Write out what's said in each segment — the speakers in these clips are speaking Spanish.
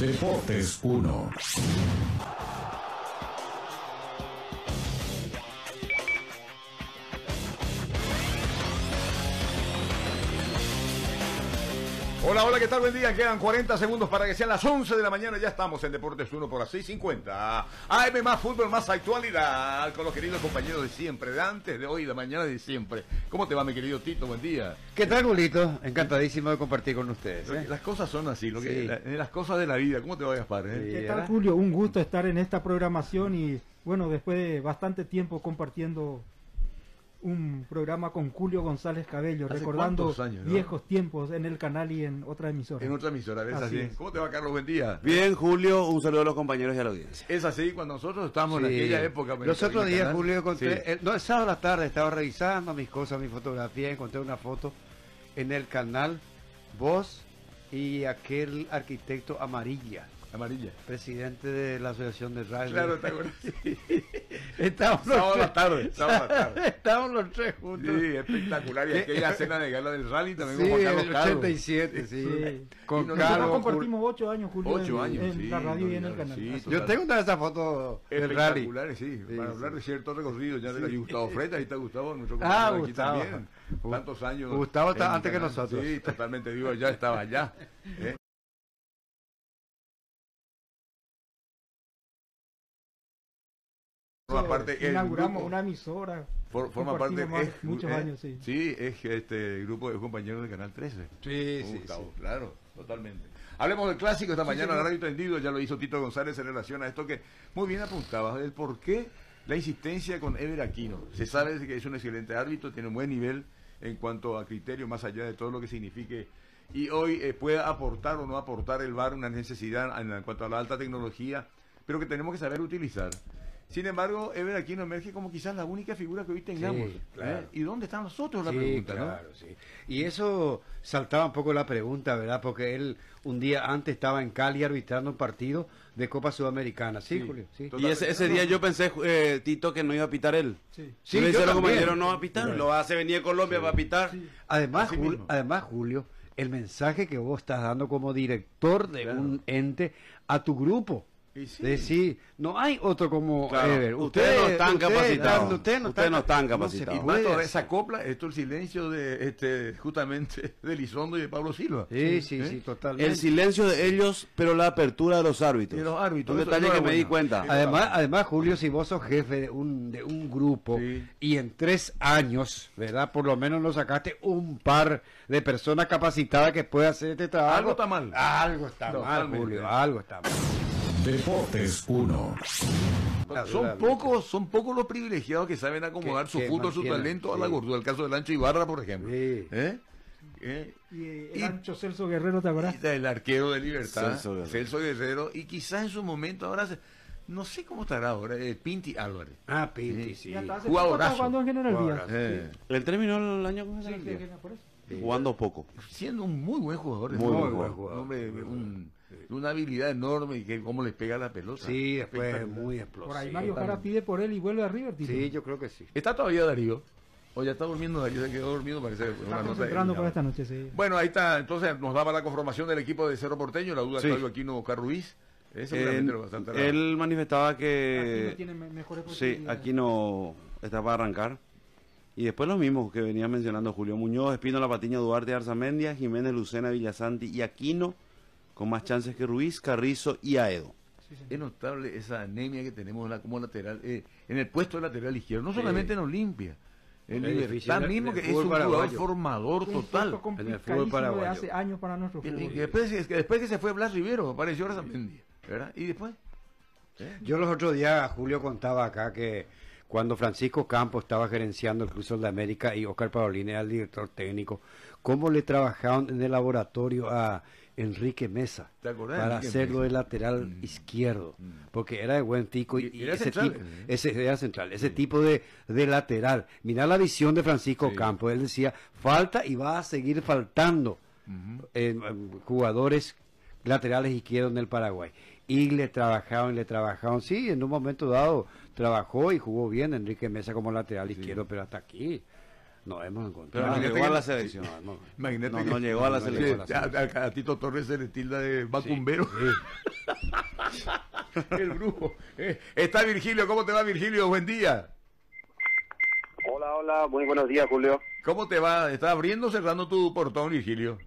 Deportes 1. Hola, hola, ¿qué tal? Buen día. Quedan 40 segundos para que sean las 11 de la mañana. Ya estamos en Deportes 1 por las 6:50. AM más fútbol, más actualidad. Con los queridos compañeros de siempre, de antes, de hoy, de mañana, de siempre. ¿Cómo te va, mi querido Tito? Buen día. ¿Qué tal, Julito? Encantadísimo de compartir con ustedes. Las cosas son así, Sí. las cosas de la vida. ¿Cómo te va, Gaspar? Sí. ¿Qué tal, Julio? Un gusto estar en esta programación y, bueno, después de bastante tiempo compartiendo un programa con Julio González Cabello, ¿Hace recordando cuántos años, no? viejos tiempos en el canal y en otra emisora. En otra emisora, ¿ves? Así Así. es. ¿Cómo te va, Carlos? Buen día. Bien, Julio, un saludo a los compañeros y a la audiencia. Es así, cuando nosotros estábamos en Sí. aquella época. Los otros días, canal. Julio, encontré, Sí. el sábado a la tarde estaba revisando mis cosas, mi fotografía, encontré una foto en el canal, vos y aquel arquitecto Amarilla, Amarilla. presidente de la Asociación de Radio. Claro, ¿te acuerdas? Estábamos los Sábado a la tres. tarde, sábado a la tarde. Estábamos los tres juntos. Sí, espectacular. Y aquella cena de gala del rally también Sí, con Juan el Carlos Carlos. 87, sí. Sí. Con Y no- Nosotros Carlos. compartimos 8 años, Julio, 8 años, en sí, la radio y en el no, canal. sí, Así. Yo tengo una de esas fotos del rally. Espectaculares, sí. Sí, Para sí. hablar de cierto recorrido, ya de Gustavo Freitas, ahí está Gustavo, nuestro Ah, compañero aquí Gustavo. también. Tantos años. Gustavo está en el antes que canal. nosotros. Sí, totalmente, digo, ya estaba allá. ¿eh? Forma parte el Inauguramos grupo. una emisora. Forma parte compartimos muchos años, sí. Sí, es este grupo de compañeros de Canal 13. Sí, Con sí, Gustavo, claro, totalmente. Hablemos del clásico esta mañana, señor. la Radio Tendido, ya lo hizo Tito González en relación a esto que muy bien apuntabas, el por qué la insistencia con Ever Aquino. Se sabe que es un excelente árbitro, tiene un buen nivel en cuanto a criterio, más allá de todo lo que signifique, y hoy puede aportar o no aportar el VAR una necesidad en cuanto a la alta tecnología, pero que tenemos que saber utilizar. Sin embargo, Ever Aquino emerge como quizás la única figura que hoy tengamos. Sí, claro. ¿Y dónde están nosotros? La Sí, pregunta, claro, ¿no? sí. Y eso saltaba un poco la pregunta, ¿verdad? Porque él un día antes estaba en Cali arbitrando un partido de Copa Sudamericana. Sí, Sí. Julio, sí. Total- Y ese día yo pensé, Tito, que no iba a pitar él. Sí. Sí, Sí, le yo dice a los también. compañeros, no va a pitar. Lo hace venir a Colombia para pitar. Sí. Además, Así mismo. Julio, el mensaje que vos estás dando como director de Claro. un ente a tu grupo. Y sí. Decir, no hay otro como Claro, Ever. ustedes no están capacitados. Ustedes no Ustedes no están Y capacitados. más todavía esa copla, esto el silencio de justamente de Elizondo y de Pablo Silva. Sí, sí, ¿Eh? sí, totalmente. El silencio de ellos, pero la apertura de los árbitros. De los árbitros, Un eso detalle que me enhorabuena. di cuenta. Además, Julio, si vos sos jefe de un grupo Sí. y en 3 años, ¿verdad? Por lo menos nos sacaste un par de personas capacitadas que puedan hacer este trabajo. Algo está mal. Algo está mal, Totalmente. Julio, algo está mal. Deportes 1. Son pocos los privilegiados que saben acomodar Que- su que fútbol, su mantienen, talento a sí. la gordura. El caso del Ancho Ibarra, por ejemplo. Sí. ¿Eh? Y el Y- ancho Celso Guerrero, ¿te acordás? Y el arquero de Libertad, Celso Guerrero. Celso Guerrero, y quizás en su momento ahora, no sé cómo estará ahora, Pinti Álvarez. Ah, Pinti, sí. Y hasta hace Jugadorazo. poco estaba jugando en General Díaz. Jugadorazo. Eh, Él terminó el año con Sí, el por eso. jugando poco. siendo un muy buen jugador. Muy buen Un jugador. hombre, una habilidad enorme y que cómo les pega la pelota. Sí, después Espectacular. muy explosivo. Por ahí Mario Jara pide por él y vuelve a River, Tito. Sí, yo creo que sí. ¿Está todavía Darío? ¿O ya está durmiendo Darío? Se quedó dormido, parece. Está una nota concentrando de- para esta noche, sí. Bueno, ahí está. Entonces nos daba la conformación del equipo de Cerro Porteño. La duda Sí. Claudio Aquino Oscar Ruiz. Seguramente lo bastante raro. Él manifestaba Aquí no que tiene mejores sí, posibilidades. aquí no está para arrancar. Y después los mismos que venía mencionando Julio Muñoz, Espínola, Patiño, Duarte, Arzamendia, Jiménez, Lucena, Villasanti y Aquino, con más chances que Ruiz, Carrizo y Aedo. Sí, señor. Es notable esa anemia que tenemos como lateral, en el puesto de lateral izquierdo. No solamente en Olimpia, en Es Libertad difícil en el mismo, que es un fútbol jugador paraguayo. formador Un total. puesto en el fútbol complicadísimo de paraguayo. hace años para nuestro Y fútbol. después que se fue Blas Rivero, apareció Arzamendia, ¿verdad? Y después. Yo los otros días, Julio contaba acá que cuando Francisco Campos estaba gerenciando el Cruz de América y Oscar Paolini era el director técnico, cómo le trabajaban en el laboratorio a Enrique Mesa ¿Te acordás de para Enrique hacerlo Mesa? de lateral izquierdo, porque era de buen tico y Era ese central, tipo, ¿eh? ese era central, ese tipo de lateral. Mirá la visión de Francisco Sí. Campos, él decía, falta y va a seguir faltando jugadores laterales izquierdos en el Paraguay. Y le trabajaban. Sí, en un momento dado trabajó y jugó bien Enrique Mesa como lateral izquierdo, pero hasta aquí. No hemos encontrado. Pero no Imagínate llegó a que- la selección. Imagínate No, que no llegó a la que selección. a Tito Torres se le tilda de macumbero. El brujo. Está Virgilio, ¿cómo te va, Virgilio? Buen día. Hola, hola, muy buenos días, Julio. ¿Cómo te va? ¿Estás abriendo o cerrando tu portón, Virgilio?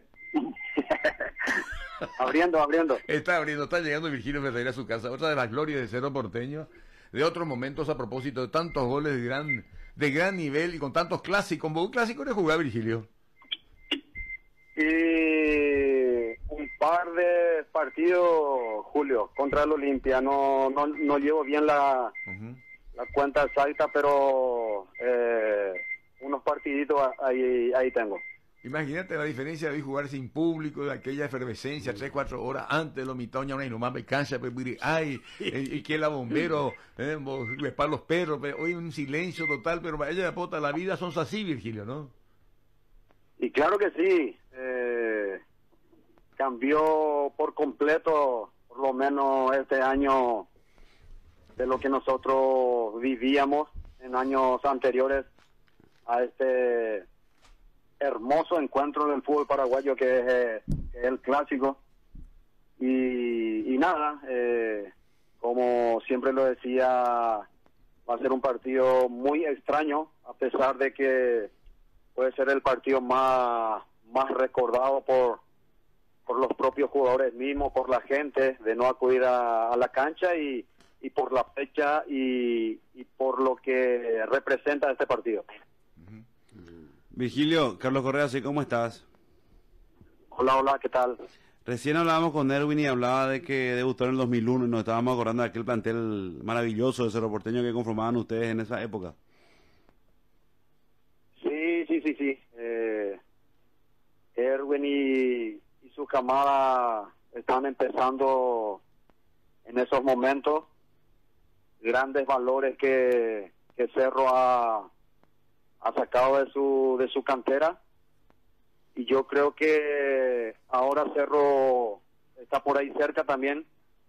Abriendo. Está abriendo, está llegando Virgilio Ferreira a su casa. Otra de las glorias de Cerro Porteño, de otros momentos a propósito de tantos goles de gran nivel y con tantos clásicos. ¿Un clásico de jugar, Virgilio? Y un par de partidos, Julio, contra el Olimpia. No llevo bien la cuenta exacta, pero unos partiditos ahí tengo. Imagínate la diferencia de jugar sin público, de aquella efervescencia, 3, 4 horas antes, los mitoños, una inhumana me cansa, pues, ay, y que la bombero, para los perros, pues, hoy un silencio total, pero para ella de pota, la vida son así, Virgilio, ¿no? Y claro que sí, cambió por completo, por lo menos este año, de lo que nosotros vivíamos en años anteriores a este hermoso encuentro del fútbol paraguayo que es el clásico. Y nada, como siempre lo decía, va a ser un partido muy extraño, a pesar de que puede ser el partido más recordado por los propios jugadores mismos, por la gente, de no acudir a la cancha y por la fecha y por lo que representa este partido. Virgilio, Carlos Correa, ¿sí? ¿Cómo estás? Hola, ¿qué tal? Recién hablábamos con Erwin y hablaba de que debutó en el 2001 y nos estábamos acordando de aquel plantel maravilloso de Cerro Porteño que conformaban ustedes en esa época. Sí. Erwin y su camada están empezando en esos momentos. Grandes valores que Cerro ha sacado de su cantera, y yo creo que ahora Cerro está por ahí cerca también,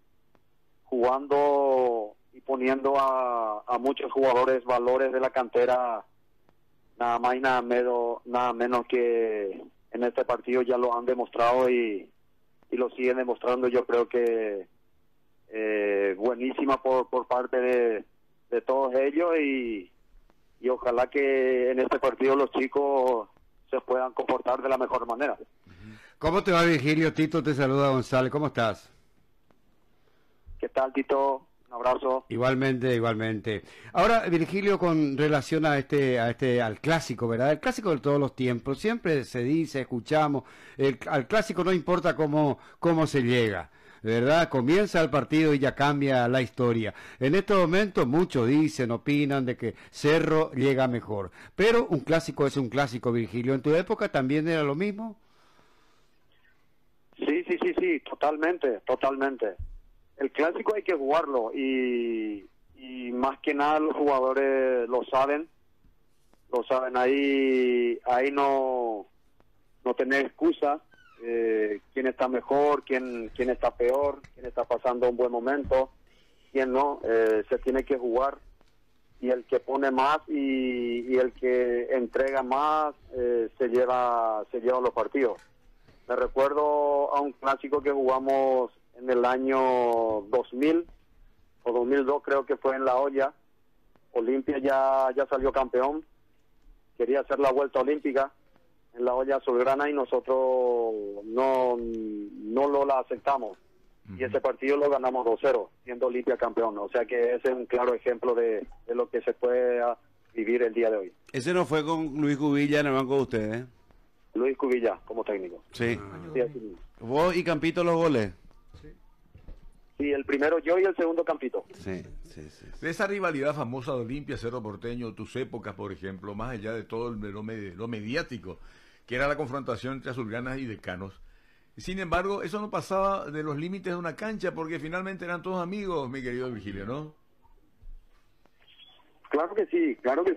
jugando y poniendo a muchos jugadores valores de la cantera, nada más y nada menos que en este partido ya lo han demostrado y lo siguen demostrando. Yo creo que buenísima por parte de todos ellos, y ojalá que en este partido los chicos se puedan comportar de la mejor manera. ¿Cómo te va, Virgilio? Tito te saluda, González. ¿Cómo estás? ¿Qué tal, Tito? Un abrazo. Igualmente. Ahora, Virgilio, con relación a al clásico, ¿verdad? El clásico de todos los tiempos. Siempre se dice, escuchamos, al clásico no importa cómo se llega, ¿verdad? Comienza el partido y ya cambia la historia. En estos momentos muchos opinan de que Cerro llega mejor. Pero un clásico es un clásico, Virgilio. ¿En tu época también era lo mismo? Sí, totalmente. El clásico hay que jugarlo y más que nada los jugadores lo saben, ahí no tener excusa. Quién está mejor, quién está peor, quién está pasando un buen momento, quién no, se tiene que jugar, y el que pone más y el que entrega más se lleva los partidos. Me recuerdo a un clásico que jugamos en el año 2000 o 2002, creo que fue en La Olla. Olimpia ya salió campeón, quería hacer la vuelta olímpica en La Olla Azulgrana y nosotros no la aceptamos. Y ese partido lo ganamos 2-0, siendo Olimpia campeón. O sea que ese es un claro ejemplo de lo que se puede vivir el día de hoy. Ese no fue con Luis Cubilla en el banco de ustedes, ¿eh? Luis Cubilla como técnico. Sí. Sí, así mismo. Vos y Campito los goles. Sí, el primero yo y el segundo Campito. Sí. De esa rivalidad famosa de Olimpia, Cerro Porteño, tus épocas, por ejemplo, más allá de todo lo mediático, que era la confrontación entre azulgranas y decanos. Sin embargo, eso no pasaba de los límites de una cancha, porque finalmente eran todos amigos, mi querido Virgilio, ¿no? Claro que sí.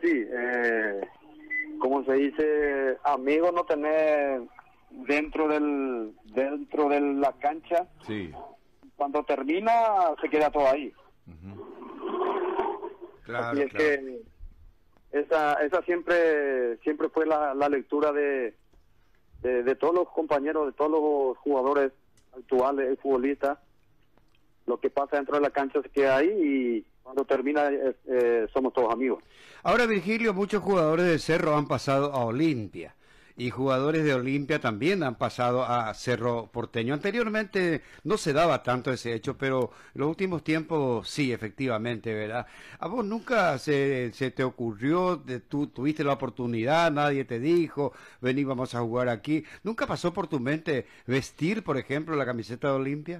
Como se dice, amigos no tener dentro de la cancha. Sí. Cuando termina, se queda todo ahí. Claro, Así es que esa siempre fue la lectura de todos los compañeros, de todos los jugadores actuales, futbolistas. Lo que pasa dentro de la cancha se queda ahí y cuando termina somos todos amigos. Ahora, Virgilio, muchos jugadores de Cerro han pasado a Olimpia y jugadores de Olimpia también han pasado a Cerro Porteño. Anteriormente no se daba tanto ese hecho, pero en los últimos tiempos sí, efectivamente, ¿verdad? ¿A vos nunca se te ocurrió, tú tuviste la oportunidad, nadie te dijo, vení, vamos a jugar aquí? ¿Nunca pasó por tu mente vestir, por ejemplo, la camiseta de Olimpia?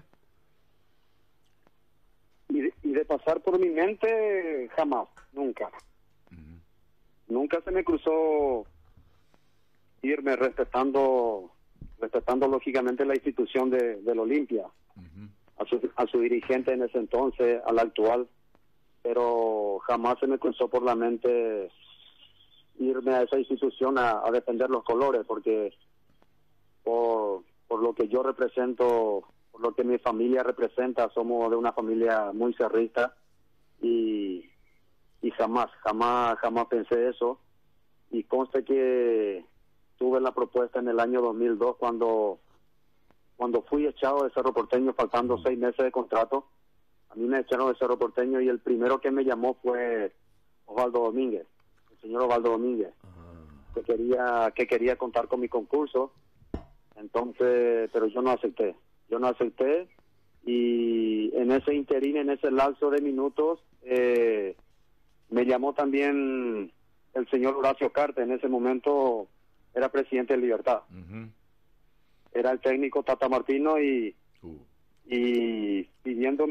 Y de pasar por mi mente, jamás, nunca. Nunca se me cruzó irme respetando lógicamente la institución del Olimpia, a su dirigente en ese entonces, al actual, pero jamás se me cruzó por la mente irme a esa institución a defender los colores, porque por lo que yo represento, por lo que mi familia representa, somos de una familia muy cerrista y jamás pensé eso. Y conste que tuve la propuesta en el año 2002 cuando fui echado de Cerro Porteño faltando 6 meses de contrato. A mí me echaron de Cerro Porteño y el primero que me llamó fue Osvaldo Domínguez, el señor Osvaldo Domínguez, que quería contar con mi concurso. Entonces, pero yo no acepté y en ese interín, en ese lapso de minutos, me llamó también el señor Horacio Carte. En ese momento era presidente de Libertad. Era el técnico Tata Martino y pidiendo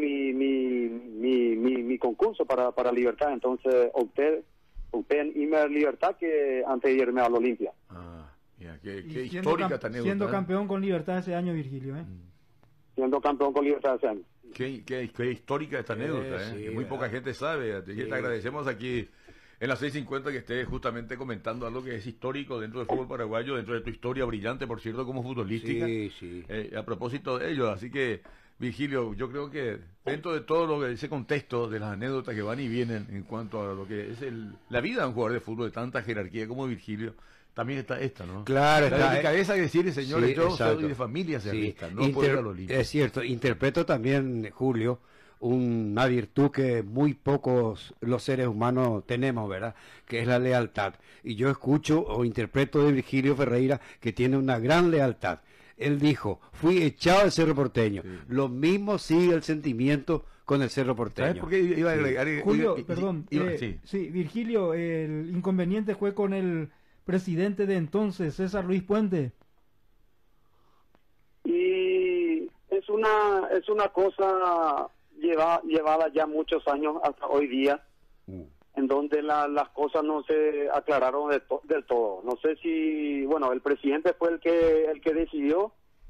mi concurso para Libertad. Entonces opté en irme a Libertad que antes de irme a la Olimpia. Mira, qué Y histórica esta anécdota. siendo campeón con Libertad ese año, Virgilio, ¿eh? Siendo campeón con Libertad ese año. Qué histórica esta anécdota, sí, que muy poca gente sabe. Así que te agradecemos aquí en las 6:50 que estés justamente comentando algo que es histórico dentro del fútbol paraguayo, dentro de tu historia brillante, por cierto, como futbolística. Sí. A propósito de ello, así que, Virgilio, yo creo que dentro de todo ese contexto de las anécdotas que van y vienen en cuanto a lo que es la vida de un jugador de fútbol de tanta jerarquía como Virgilio, también está esta, ¿no? Claro, la delicadeza de decir, señores, sí, yo exacto. soy de familia cerrista, Sí. no puedo ir a la Olimpia. Es cierto, interpreto también, Julio, una virtud que muy pocos los seres humanos tenemos, ¿verdad? Que es la lealtad. Y yo escucho o interpreto de Virgilio Ferreira que tiene una gran lealtad. Él dijo, fui echado del Cerro Porteño. Sí. Lo mismo sigue el sentimiento con el Cerro Porteño. ¿Sabes por qué iba a agregar? Julio, perdón, sí. sí, Virgilio, el inconveniente fue con el presidente de entonces, César Luis Puente. Y es una cosa llevada ya muchos años hasta hoy día, en donde las cosas no se aclararon del todo. No sé si, bueno, el presidente fue el que decidió,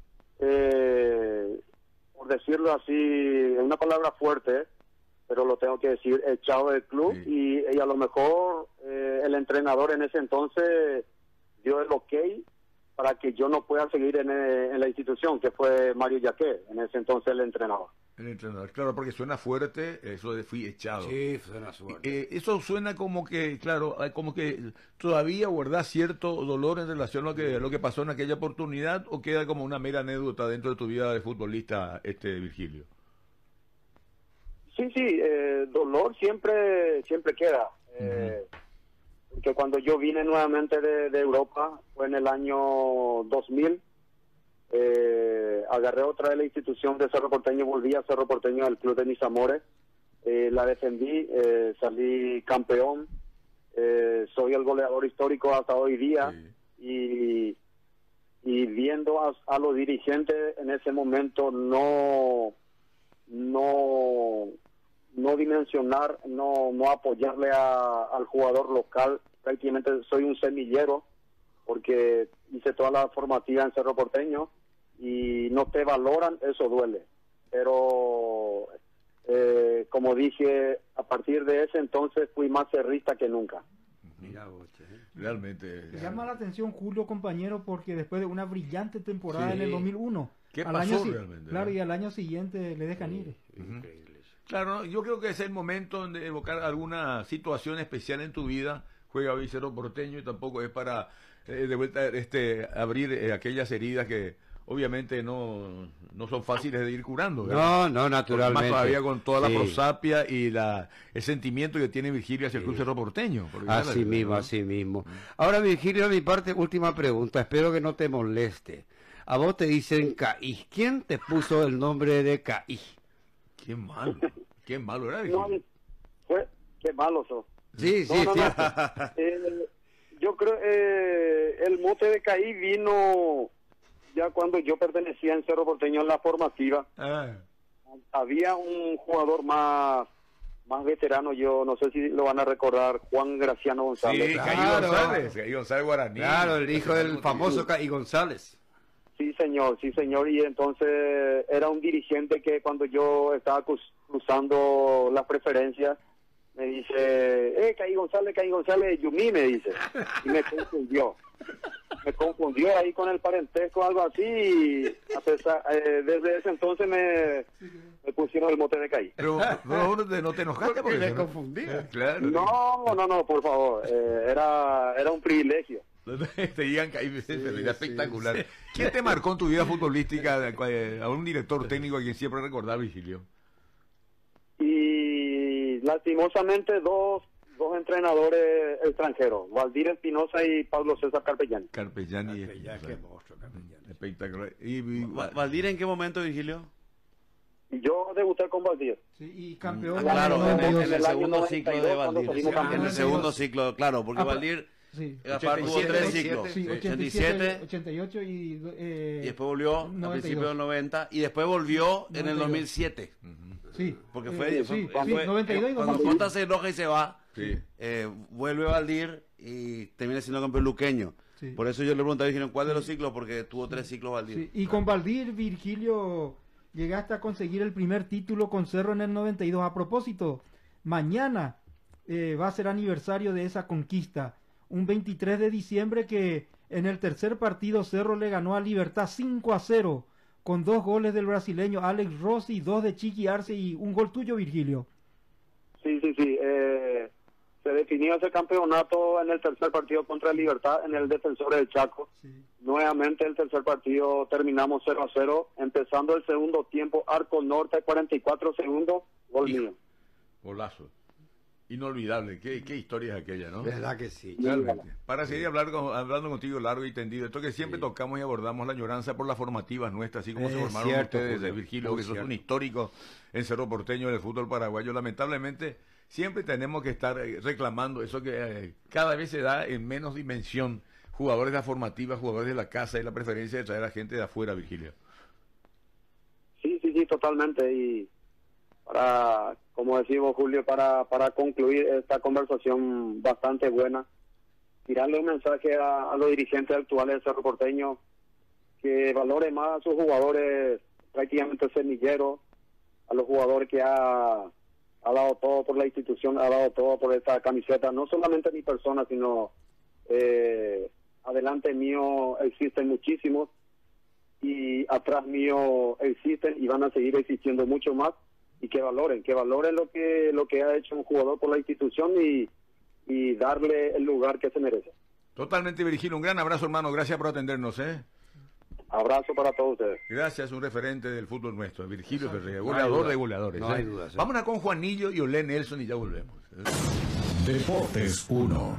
por decirlo así, una palabra fuerte, pero lo tengo que decir, echado del club. Sí. Y a lo mejor el entrenador en ese entonces dio el ok para que yo no pueda seguir en la institución, que fue Mario Yaqué, en ese entonces el entrenador. El entrenador, claro, porque suena fuerte, eso de fui echado. Sí, suena fuerte. Eso suena como que, claro, como que todavía guardas cierto dolor en relación a lo que pasó en aquella oportunidad, o queda como una mera anécdota dentro de tu vida de futbolista, Virgilio. Sí, dolor siempre queda. Porque cuando yo vine nuevamente de Europa, fue en el año 2000, agarré otra vez la institución de Cerro Porteño, volví a Cerro Porteño, al club de mis amores, la defendí, salí campeón, soy el goleador histórico hasta hoy día, sí. y viendo a los dirigentes en ese momento no dimensionar, no apoyarle al jugador local. Prácticamente soy un semillero porque hice toda la formativa en Cerro Porteño y no te valoran, eso duele. Pero como dije, a partir de ese entonces fui más cerrista que nunca. Mira vos, realmente. Llama la atención, Julio, compañero, porque después de una brillante temporada en el 2001, ¿qué al pasó año, realmente? Claro, y al año siguiente le dejan ir. Claro, yo creo que es el momento de evocar alguna situación especial en tu vida, juega hoy Cerro Porteño y tampoco es para de vuelta abrir aquellas heridas que obviamente no son fáciles de ir curando, ¿verdad? No, naturalmente. Más todavía con toda la Sí. prosapia y el sentimiento que tiene Virgilio hacia el Club Cerro Porteño. porque ya Así la- mismo, ¿no? así mismo. Ahora, Virgilio, mi parte, última pregunta. Espero que no te moleste. A vos te dicen Caí. ¿Quién te puso el nombre de Caí? Qué malo era No, Virgilio. qué malo sos. Sí, sí, No, no, no. cierto. Yo creo el mote de Caí vino ya cuando yo pertenecía en Cerro Porteño en la formativa. Ah, Había un jugador más veterano, yo no sé si lo van a recordar, Juan Graciano González. sí, Claro. Caí González Guaraní. Claro, el hijo del famoso Caí González. Sí, señor, y entonces era un dirigente que cuando yo estaba cruzando las preferencias, me dice, Caí González, Yumí, me dice, y me confundió ahí con el parentesco, algo así, y desde ese entonces me pusieron el mote de Caí. Pero no te enojaste porque me eso, confundí. Claro. No, por favor, era un privilegio. Te digan Caí, sería espectacular. ¿Quién te marcó en tu vida futbolística a un director técnico a quien siempre recordar, Virgilio? Y lastimosamente dos entrenadores extranjeros, Valdir Espinosa y Pablo César Carpellán. Carpellani. Qué monstruo, Carpellani. Espectacular. ¿Valdir en qué momento, Virgilio? Yo debuté con Valdir. Sí, y campeón. Claro, del en 92. el segundo ciclo de 92, cuando Valdir. salimos En el campeones. segundo ciclo, claro, porque Ah, Valdir Sí. Gaspar tuvo 3 ciclos. Sí, 87, 88 y... Y después volvió a 92. principios del 90 y después volvió en el 92. 2007. Sí. Porque Sí, fue, sí, fue- 92 y cuando 2007. Jota se enoja y se va, Sí. vuelve Valdir y termina siendo campeón luqueño. Sí. Por eso yo le pregunté a Virgilio, ¿cuál de los ciclos? Porque tuvo 3 ciclos Valdir. Sí, y con Valdir, Virgilio, llegaste a conseguir el primer título con Cerro en el 92. A propósito, mañana va a ser aniversario de esa conquista. Un 23 de diciembre que en el tercer partido Cerro le ganó a Libertad 5-0 con 2 goles del brasileño Alex Rossi, 2 de Chiqui Arce y un gol tuyo, Virgilio. Sí. Se definió ese campeonato en el tercer partido contra el Libertad en el Defensor del Chaco. Sí. Nuevamente el tercer partido terminamos 0-0. Empezando el segundo tiempo, Arco Norte, 44 segundos, gol Hijo. mío. Golazo. Inolvidable. Qué historia es aquella, ¿no? ¿Verdad que sí? Realmente. Para seguir hablando contigo largo y tendido, esto que siempre tocamos y abordamos la añoranza por las formativas nuestras, así como se Es formaron cierto, ustedes, Julio, Virgilio, muy que sos cierto. un histórico en Cerro Porteño del fútbol paraguayo. Lamentablemente, siempre tenemos que estar reclamando eso que cada vez se da en menos dimensión. Jugadores de la formativa, jugadores de la casa y la preferencia de traer a gente de afuera, Virgilio. Sí, totalmente. Y para, como decimos, Julio, para concluir esta conversación bastante buena, tirarle un mensaje a los dirigentes actuales del Cerro Porteño que valore más a sus jugadores prácticamente semilleros, a los jugadores que ha dado todo por la institución, ha dado todo por esta camiseta, no solamente mi persona, sino adelante mío existen muchísimos y atrás mío existen y van a seguir existiendo mucho más, y que valoren lo que ha hecho un jugador por la institución y darle el lugar que se merece. Totalmente, Virgilio. Un gran abrazo, hermano. Gracias por atendernos, ¿eh? Abrazo para todos ustedes. Gracias, un referente del fútbol nuestro, Virgilio Ferreira, No hay goleador duda. de goleadores. No hay duda, sí. Vámonos con Juanillo y Olé Nelson y ya volvemos. Deportes 1.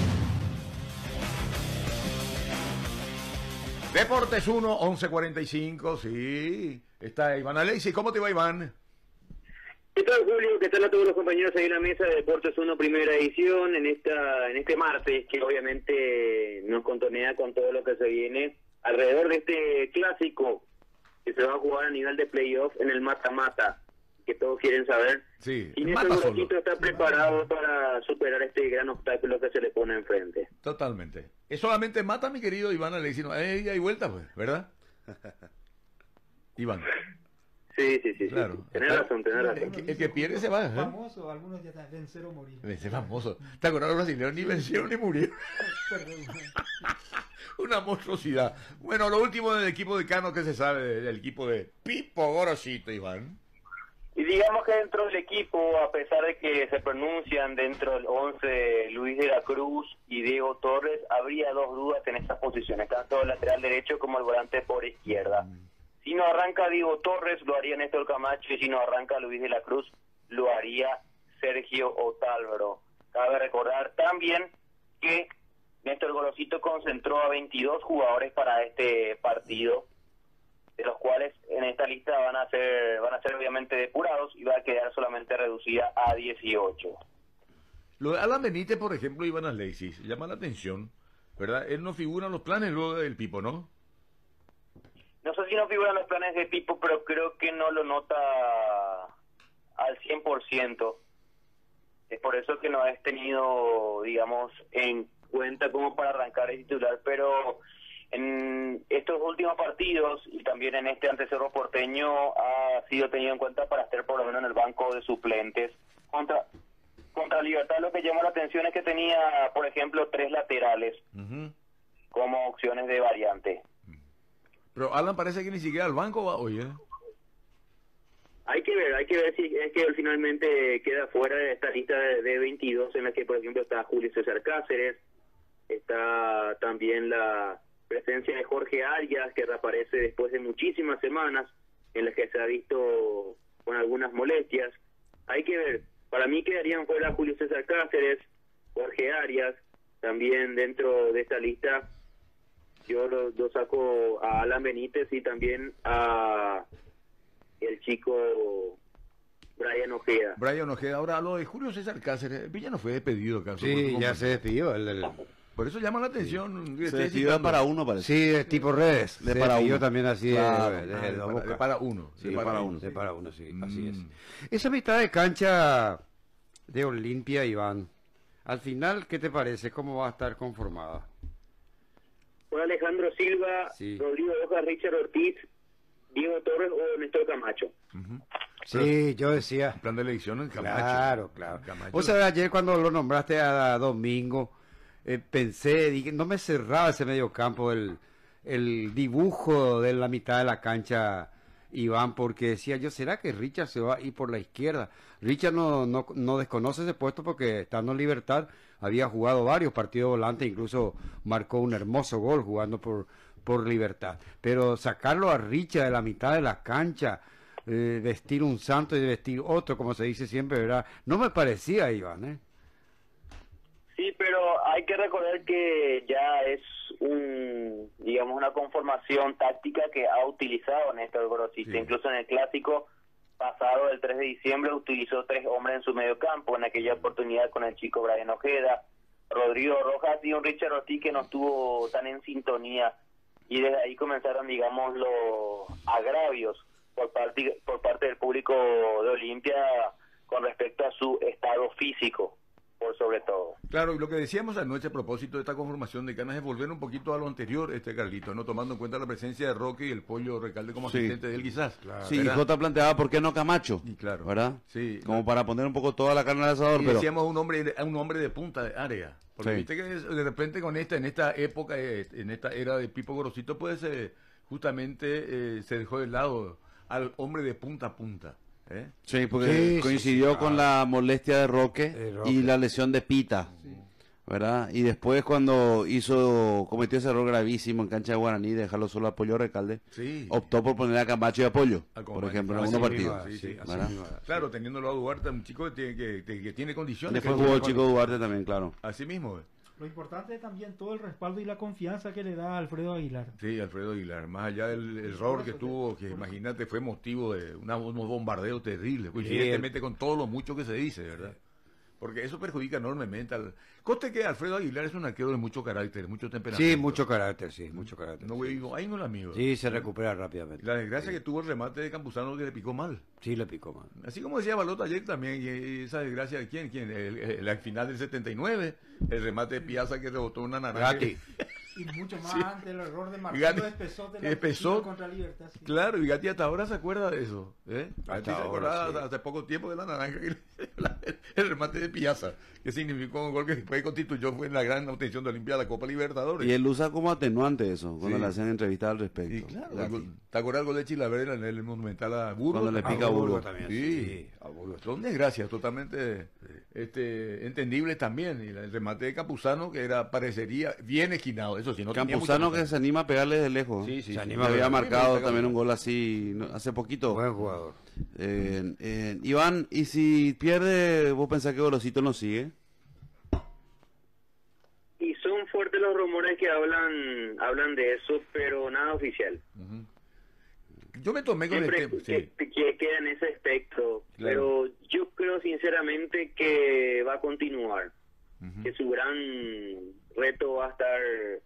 Deportes 1, 11:45, sí. Está Iván Alexis. ¿Cómo te va, Iván? ¿Qué tal, Julio? ¿Qué tal a todos los compañeros ahí en la mesa de Deportes 1, primera edición, en este martes, que obviamente nos contonea con todo lo que se viene alrededor de este clásico que se va a jugar a nivel de playoff en el mata-mata, que todos quieren saber. Sí, Y mata Néstor solo. Brosito está preparado para superar este gran obstáculo que se le pone enfrente. Totalmente. Es solamente mata, mi querido Iván Alexis. No, ida y vuelta, pues, ¿verdad? Iván. Sí. Claro. Tenés razón. El que pierde se va. ¿eh? Famoso, algunos ya están vencer o morir. Ese famoso. ¿Te acuerdas? Los brasileños ni vencieron ni murieron. Perdón. Una monstruosidad. Bueno, lo último del equipo de Cano que se sabe del equipo de Pipo Gorosito, Iván. Y digamos que dentro del equipo, a pesar de que se pronuncian dentro del 11 Luis de la Cruz y Diego Torres, habría dos dudas en estas posiciones, tanto el lateral derecho como el volante por izquierda. Si no arranca Diego Torres, lo haría Néstor Camacho, y si no arranca Luis de la Cruz, lo haría Sergio Otálvaro. Cabe recordar también que Néstor Gorosito concentró a 22 jugadores para este partido, de los cuales en esta lista van a ser obviamente depurados y va a quedar solamente reducida a 18. Lo de Alan Benítez, por ejemplo, Iván Alexis, llama la atención, ¿verdad? Él no figura en los planes luego del Pipo, ¿no? No sé si no figuran los planes de Pipo, pero creo que no lo nota al 100%. Es por eso que no has tenido, digamos, en cuenta como para arrancar el titular, pero en estos últimos partidos y también en este ante Cerro Porteño ha sido tenido en cuenta para estar por lo menos en el banco de suplentes. Contra Libertad lo que llamó la atención es que tenía, por ejemplo, 3 laterales como opciones de variante. Pero Alan parece que ni siquiera al banco va hoy, ¿eh? Hay que ver si es que él finalmente queda fuera de esta lista de 22 en la que, por ejemplo, está Julio César Cáceres, está también la presencia de Jorge Arias, que reaparece después de muchísimas semanas en las que se ha visto con algunas molestias. Hay que ver, para mí quedarían fuera Julio César Cáceres, Jorge Arias, también dentro de esta lista yo lo saco a Alan Benítez y también a el chico Brian Ojeda. Brian Ojeda, ahora lo de Julio César Cáceres, ya no fue despedido, ¿acaso? Sí, ya se despidió. Por eso llama la atención. Se despidió de para uno, parece. Sí, es tipo redes. De se para despidió uno. también así Claro, de para uno. Sí, de para uno. de para uno, sí, así es. Esa mitad de cancha de Olimpia, Iván, al final, ¿qué te parece? ¿Cómo va a estar conformada? Fue Alejandro Silva, Sí. Rodrigo Rojas, Richard Ortiz, Diego Torres o Néstor Camacho. Sí, yo decía. Plan de elección en Camacho. Claro, claro. Camacho. Vos sabés, ayer cuando lo nombraste a Domingo, pensé, dije, no me cerraba ese medio campo, el dibujo de la mitad de la cancha, Iván, porque decía yo, ¿será que Richard se va a ir por la izquierda? Richard no desconoce ese puesto porque estando en Libertad había jugado varios partidos volantes, incluso marcó un hermoso gol jugando por Libertad. Pero sacarlo a Richard de la mitad de la cancha, vestir un santo y vestir otro, como se dice siempre, ¿verdad? No me parecía, Iván, ¿eh? Sí, pero hay que recordar que ya es digamos, una conformación táctica que ha utilizado Néstor Gorosito. Sí. Incluso en el clásico pasado del 3 de diciembre utilizó 3 hombres en su medio campo, en aquella oportunidad con el chico Brian Ojeda, Rodrigo Rojas y un Richard Ortiz que no estuvo tan en sintonía, y desde ahí comenzaron, digamos, los agravios por parte del público de Olimpia con respecto a su estado físico, por sobre todo. Claro, y lo que decíamos anoche a propósito de esta conformación de Canas es volver un poquito a lo anterior, Carlito, ¿no? Tomando en cuenta la presencia de Roque y el Pollo Recalde como Sí. asistente de él, quizás. Sí, y ¿verdad? Jota planteaba, ¿por qué no Camacho? Y claro. ¿Verdad? Sí. Como para poner un poco toda la carne al asador, Y pero... decíamos un hombre de punta de área. Porque Sí. viste que de repente en esta época, en esta era de Pipo Gorosito, pues justamente se dejó de lado al hombre de punta a punta. Sí, porque Sí, coincidió sí. con la molestia de Roque, Roque. y la lesión de Pita, ¿verdad? Y después cuando cometió ese error gravísimo en cancha de Guaraní de dejarlo solo a Pollo Recalde, Sí. optó por poner a Camacho y a Pollo, Al por compañero. ejemplo, en Así algunos mismo, partidos. sí, sí, así ¿verdad? mismo. Claro, teniéndolo a Duarte, un chico que tiene condiciones. Después que jugó el no- chico Duarte también, claro. Así mismo. Lo importante es también todo el respaldo y la confianza que le da a Alfredo Aguilar. Sí, Alfredo Aguilar. Más allá del error que tuvo, que imagínate, fue motivo de unos bombardeos terribles, coincidentemente con todo lo mucho que se dice, ¿verdad? Porque eso perjudica enormemente al... Coste que Alfredo Aguilar es un arquero de mucho carácter, mucho temperamento. Sí, mucho carácter, sí, mucho carácter. No, güey, ahí no es amigo. Sí, se recupera rápidamente. La desgracia que tuvo el remate de Campuzano que le picó mal. Sí, le picó mal. Así como decía Balota ayer también, y esa desgracia de quién, al final del 79, el remate de Piazza que rebotó una naranja. Gatti. Y mucho más Sí. antes el error de Gatti- Marcelo Espesot en la Espesot. Argentina contra Libertad. Sí. Claro, y Gatti hasta ahora se acuerda de eso. Gatti se ahora, acordaba sí. hace poco tiempo de la naranja que le el remate de Piazza, que significó un gol que después constituyó, fue en la gran obtención de Olimpia de la Copa Libertadores. Y él usa como atenuante eso, cuando Sí. le hacen entrevistas al respecto. Y claro, Así. ¿te acuerdas el gol de Chilavera en el Monumental a Burgos? Cuando le pica a Burgos. también. Sí. A Burgos. Son desgracias totalmente entendibles también. Y el remate de Campuzano, que parecería bien esquinado, eso sí, no tenía Campuzano mucha que se anima a pegarle de lejos. Sí, sí, se sí. anima. Sí, Había sí, marcado sí, también sí. un gol así hace poquito. Buen jugador. Iván, y si pierde, vos pensás que Gorosito no sigue. Y son fuertes los rumores que hablan de eso, pero nada oficial. Ujú. Yo me tomé con Siempre el tema. Sí. que queda en ese espectro, Claro. pero yo creo sinceramente que va a continuar, Ujú. que su gran reto va a estar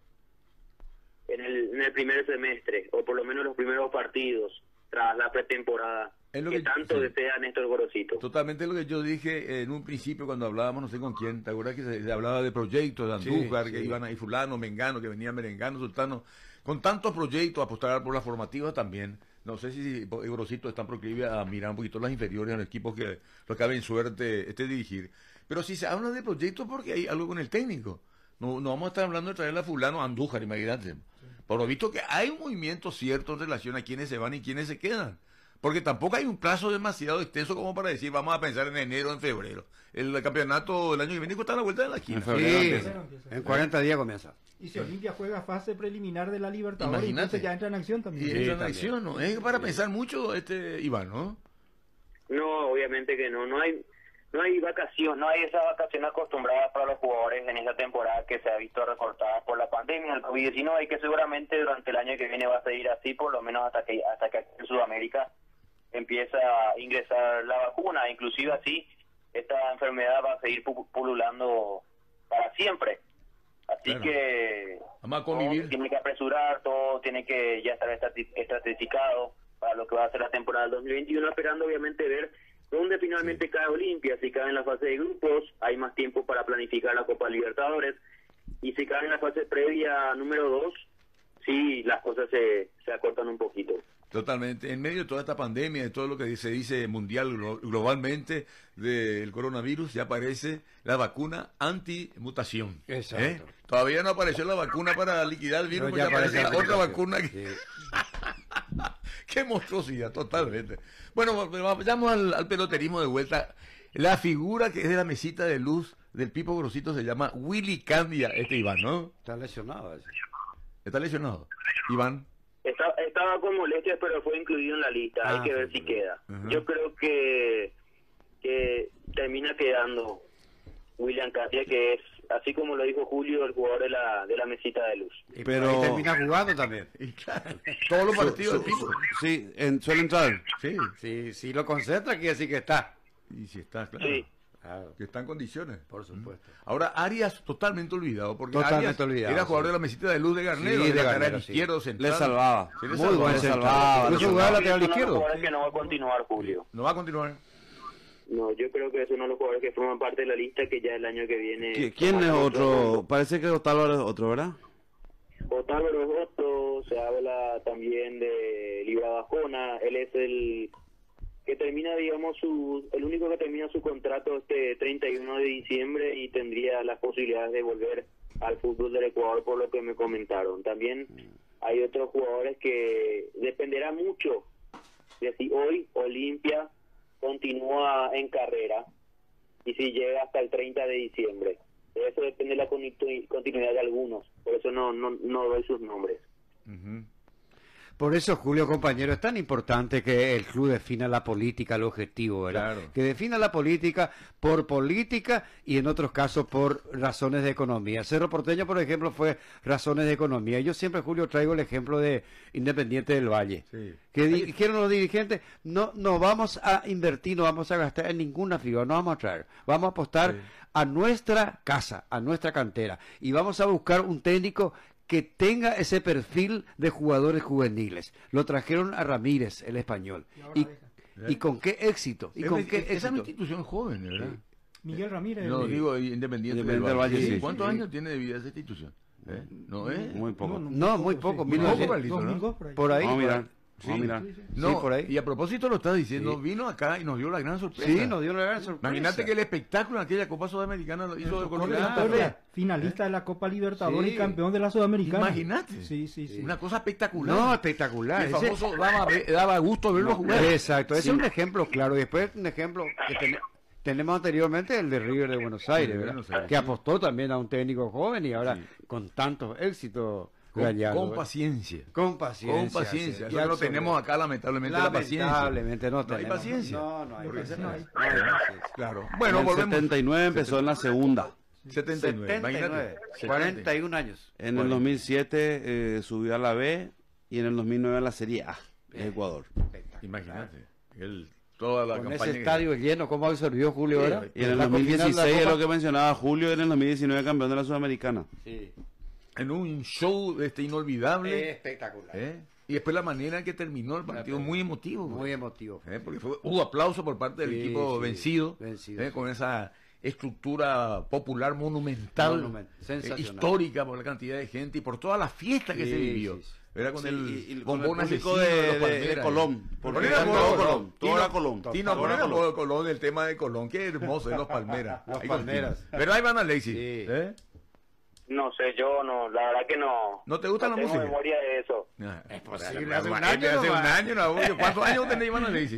en el primer semestre, o por lo menos los primeros partidos, tras la pretemporada, Es lo que que- tanto sí. desea Néstor Gorosito. Totalmente lo que yo dije en un principio cuando hablábamos, no sé con quién, ¿te acuerdas que se hablaba de proyectos de Andújar, que iban a ir fulano, mengano, que venía merengano, sultano, con tantos proyectos, apostar por las formativas también? No sé si Gorosito están proclive a mirar un poquito las inferiores a los equipos que los cabe en suerte dirigir. Pero si se habla de proyectos porque hay algo con el técnico. No vamos a estar hablando de traerle a fulano a Andújar, imagínate. Por lo visto que hay un movimiento cierto en relación a quiénes se van y quiénes se quedan. Porque tampoco hay un plazo demasiado extenso como para decir, vamos a pensar en enero o en febrero. El campeonato del año que viene está a la vuelta de la esquina. En febrero Sí, empieza. en 40 días comienza. Y si Olimpia juega fase preliminar de la Libertadores, Imagínate. entonces ya entra en acción Y también. entra en también. acción, ¿no? Es para pensar mucho, Iván, ¿no? No, obviamente que no hay vacación, no hay esa vacación acostumbrada para los jugadores en esta temporada que se ha visto recortada por la pandemia, el COVID-19, y que seguramente durante el año que viene va a seguir así, por lo menos hasta que aquí en Sudamérica empieza a ingresar la vacuna. Inclusive así, esta enfermedad va a seguir pululando para siempre. Así Claro. que Vamos a todo convivir. se tiene que apresurar, todo tiene que ya estar estratificado para lo que va a ser la temporada del 2021, esperando obviamente ver dónde finalmente cae Olimpia. Si cae en la fase de grupos, hay más tiempo para planificar la Copa Libertadores, y si cae en la fase previa número 2, sí, las cosas se acortan un poquito. Totalmente. En medio de toda esta pandemia, de todo lo que se dice mundial, globalmente, del coronavirus, ya aparece la vacuna antimutación. Exacto. Todavía no apareció la vacuna para liquidar el virus, Pero pero ya aparece la otra aplicación. vacuna. Sí. Qué monstruosidad, totalmente. Bueno, vayamos al peloterismo de vuelta. La figura que es de la mesita de luz del Pipo Grosito se llama Willy Candia, Iván, ¿no? Está lesionado ese. ¿Está lesionado? Iván. Estaba con molestias, pero fue incluido en la lista. Ah, Hay que ver fue si incluido. queda. Ajá. Yo creo que termina quedando William Candia, que es, así como lo dijo Julio, el jugador de la mesita de luz. Y Pero- por ahí termina jugando también. Y claro, todos los partidos del Pipo. Sí, suele entrar. Sí, Si lo concentra, quiere decir que está. y si está, claro. Sí. Claro, Que está en condiciones. por supuesto. Ahora, Arias totalmente olvidado, porque Totalmente Arias olvidado, era jugador sí. de la mesita de luz de Garnero, Sí, de de lateral Garnero, sí. izquierdo, central. Le salvaba. Sí, le Muy salvaba. buen Le central. salvaba, Incluso le jugaba salvaba. lateral Es uno de los izquierdo. jugadores que no va a continuar, Julio. No va a continuar. No, yo creo que es uno de los jugadores que forman parte de la lista, que ya el año que viene... ¿Quién es tomará otro? Parece que Otálvaro es otro, ¿verdad? Otávaro es otro, se habla también de Libra Bajona. Él es el que termina, digamos, el único que termina su contrato este 31 de diciembre, y tendría las posibilidades de volver al fútbol del Ecuador, por lo que me comentaron. También hay otros jugadores que dependerá mucho de si hoy Olimpia continúa en carrera y si llega hasta el 30 de diciembre. De eso depende la continuidad de algunos, por eso no doy sus nombres. Ujú. Por eso, Julio, compañero, es tan importante que el club defina la política, el objetivo, ¿verdad? Claro. Que defina la política por política y en otros casos por razones de economía. Cerro Porteño, por ejemplo, fue razones de economía. Yo siempre, Julio, traigo el ejemplo de Independiente del Valle. Sí. Que dijeron los dirigentes, no vamos a invertir, no vamos a gastar en ninguna figura, no vamos a traer. Vamos a apostar Sí. a nuestra casa, a nuestra cantera. Y vamos a buscar un técnico que tenga ese perfil de jugadores juveniles. Lo trajeron a Ramírez, el español. Y ahora ¿Y, deja. y con qué éxito? ¿Y con qué Esa es una éxito? institución joven, ¿verdad? Miguel Ramírez. No, digo Independiente del Independiente del Valle. Valle, Sí. sí. ¿Cuántos Sí. años tiene de vida esa institución? ¿No es? Muy poco. No, muy poco, sí. Muy poco, 1900, Carlito, ¿no? 2002 por ahí. por ahí. Vamos a mirar. Vamos a mirar. Sí, sí. No, Sí, por ahí. y a propósito lo estás diciendo, Sí. vino acá y nos dio la gran sorpresa. Sí, nos dio una gran sorpresa. Imagínate que el espectáculo en aquella Copa Sudamericana lo hizo de Jorge Colombia. La Torre, finalista de la Copa Libertadores Sí. y campeón de la Sudamericana. Imagínate. Sí, sí, sí. Una cosa espectacular. No, Y espectacular. el Ese- famoso daba gusto verlo jugar. Exacto, ese Sí. es un ejemplo claro. Y después un ejemplo que tenemos anteriormente, el de River de Buenos Aires, de ¿verdad? Buenos Aires, Que sí. apostó también a un técnico joven y ahora Sí. con tantos éxitos. Con Gallardo, con ¿verdad? paciencia. Con paciencia. Con paciencia. sí. Eso Ya lo sobre- tenemos acá, lamentablemente, la paciencia. Lamentablemente no No hay tenemos. paciencia. No, no hay Porque paciencia. no hay. No hay paciencia. Claro. En Bueno, el volvemos. 79 empezó en la segunda. 79. 79, Imagínate. 41 años. En el 2007 subió a la B y en el 2009 a la Serie A de Ecuador. Imagínate. Toda la Con campaña. ese estadio lleno, ¿cómo absorbió Julio Sí, ahora? Y en el La final de la 2016 es Copa- lo que mencionaba Julio, en el 2019 campeón de la Sudamericana. Sí. En un show inolvidable. Espectacular. Y después la manera en que terminó el partido, muy emotivo. Muy emotivo. Porque hubo aplauso por parte del Sí, equipo sí, vencido, vencido, sí. con esa estructura popular monumental, Sensacional. histórica por la cantidad de gente y por toda la fiesta que Sí, se vivió. sí, sí. Era con Sí, el y con bombón el público asesino de los Palmeras. Colón, porque Ponele era todo todo Colón. Colón, todo era Colón. Tino, Todo ponele era a Colón. Colón el tema de Colón, qué hermoso, de los Palmeras. Los Ahí Palmeras. continúa. Pero ahí van Alexis. Sí. No sé, yo no, la verdad que no. ¿No te gusta la tengo música? memoria de eso. Es posible, hace un año Hace un nomás. año, no, ¿cuántos años tenés Iván Alexis?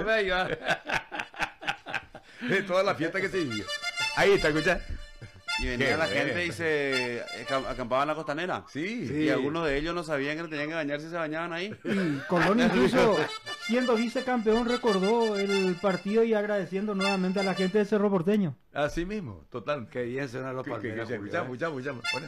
De toda la fiesta que se vivió. Ahí está, escucha. Y venía Qué la bueno. gente y se acampaba en la costanera. Sí. Y algunos de ellos no sabían que tenían que bañarse y se bañaban ahí. Y Colón incluso, siendo vicecampeón, recordó el partido y agradeciendo nuevamente a la gente de Cerro Porteño. Así mismo, total. Qué bien suenan los Palmeras. Julio, Escuchamos.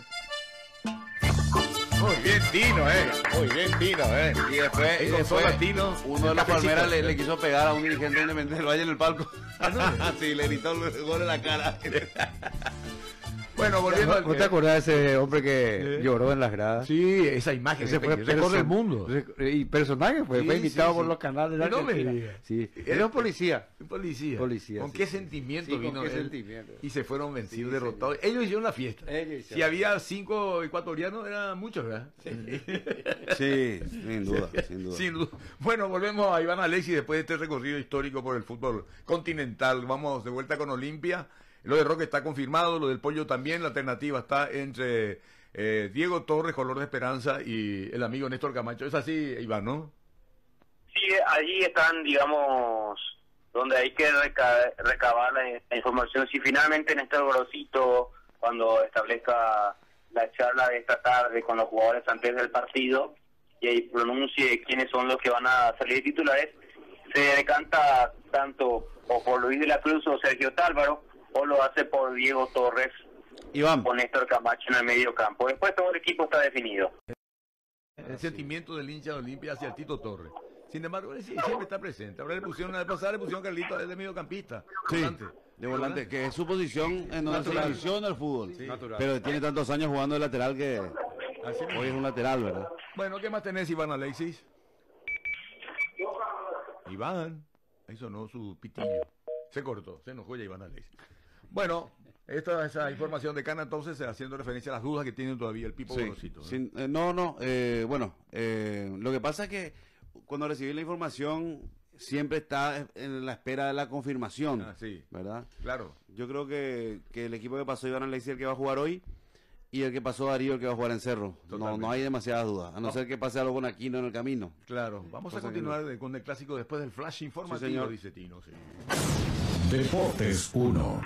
Muy bien, Tino, Muy bien, Tino, Y después, Y con después solo Tino, uno de los cafecito. palmeras le quiso pegar a un dirigente independiente del Valle en el palco. Sí, le gritó el gol en la cara. Bueno, volviendo al... ¿Vos te acordás de ese hombre que lloró en las gradas? Sí, esa imagen Ese fue recorre el mundo. Y personaje fue Sí, invitado sí, por sí. los canales de No me Argentina. digas. Sí, era un policía. Un policía. Policía, ¿Con sí, qué sí. sentimiento Sí, con vino qué él? sentimiento. Y se fueron vencidos, Sí, derrotados. Ellos hicieron la fiesta. Ellos hicieron Si había 5 ecuatorianos, eran muchos, ¿verdad? Sí, sin duda, sin duda. Sin duda. Bueno, volvemos a Iván Alexis después de este recorrido histórico por el fútbol continental. Vamos de vuelta con Olimpia. Lo de Roque está confirmado, lo del Pollo también. La alternativa está entre Diego Torres, Color de Esperanza, y el amigo Néstor Camacho. Es así, Iván, ¿no? Sí, allí están, digamos, donde hay que recabar la información. Si finalmente Néstor Gorosito, cuando establezca la charla de esta tarde con los jugadores antes del partido, y ahí pronuncie quiénes son los que van a salir titulares, se decanta tanto o por Luis de la Cruz o Sergio Tálvaro, o lo hace por Diego Torres Iván, o Néstor Camacho en el medio campo. Después todo el equipo está definido. El sentimiento del hincha de Olimpia hacia Tito Torres. Sin embargo, él siempre está presente. Ahora le pusieron, una vez pasada le pusieron Carlito de mediocampista. sí, Volante. de volante, que es su posición en donde se Natural. posiciona el fútbol. Sí. Pero tiene tantos años jugando de lateral que Así mismo. hoy es un lateral, ¿verdad? Bueno, ¿qué más tenés, Iván Alexis? Iván. Ahí sonó su pitillo. Se cortó, se enojó ya Iván Alexis. Bueno, esa información de Cana, entonces, haciendo referencia a las dudas que tiene todavía el Pipo Sí, Gorosito, ¿no? Lo que pasa es que cuando recibí la información siempre está en la espera de la confirmación, Ah, sí. ¿verdad? Claro. Yo creo que el equipo que pasó Iván Alexis el que va a jugar hoy y el que pasó Darío el que va a jugar en Cerro. Totalmente. No hay demasiadas dudas, a no ser que pase algo con Aquino en el camino. Claro, vamos a Cosa que continuar con el clásico después del flash informativo, Sí, señor. dice Tino. Sí. Deportes 1.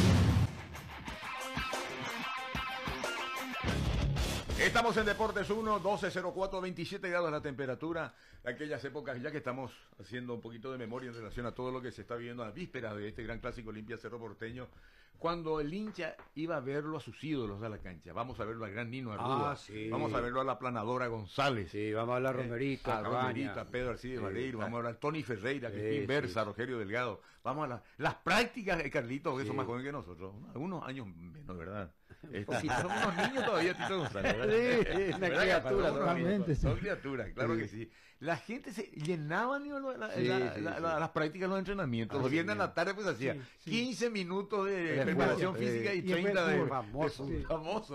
Estamos en Deportes 1, 12:04, 27 grados la temperatura. De aquellas épocas, ya que estamos haciendo un poquito de memoria en relación a todo lo que se está viviendo a la víspera de este gran clásico Olimpia Cerro Porteño, cuando el hincha iba a verlo a sus ídolos a la cancha. Vamos a verlo al gran Nino Arrua, Sí. vamos a verlo a la planadora González. Sí, vamos a hablar Romerito, A Romerito, a Pedro Arcides Vareiro, vamos a hablar a Tony Ferreira, Crispín Berza, Rogerio Delgado. Vamos a las prácticas de Carlitos, que son más jóvenes que nosotros, algunos años menos, ¿verdad? Sí, somos unos niños todavía, Tito González, ¿verdad? Sí, una ¿Verdad? criatura, Somos totalmente, niños, sí. son criaturas, claro que sí. La gente se llenaban Sí, las prácticas, los entrenamientos. Los viernes en la tarde pues hacía Sí, sí. 15 minutos de De preparación fútbol, fúsica y y después 30 de fútbol. famoso. famoso.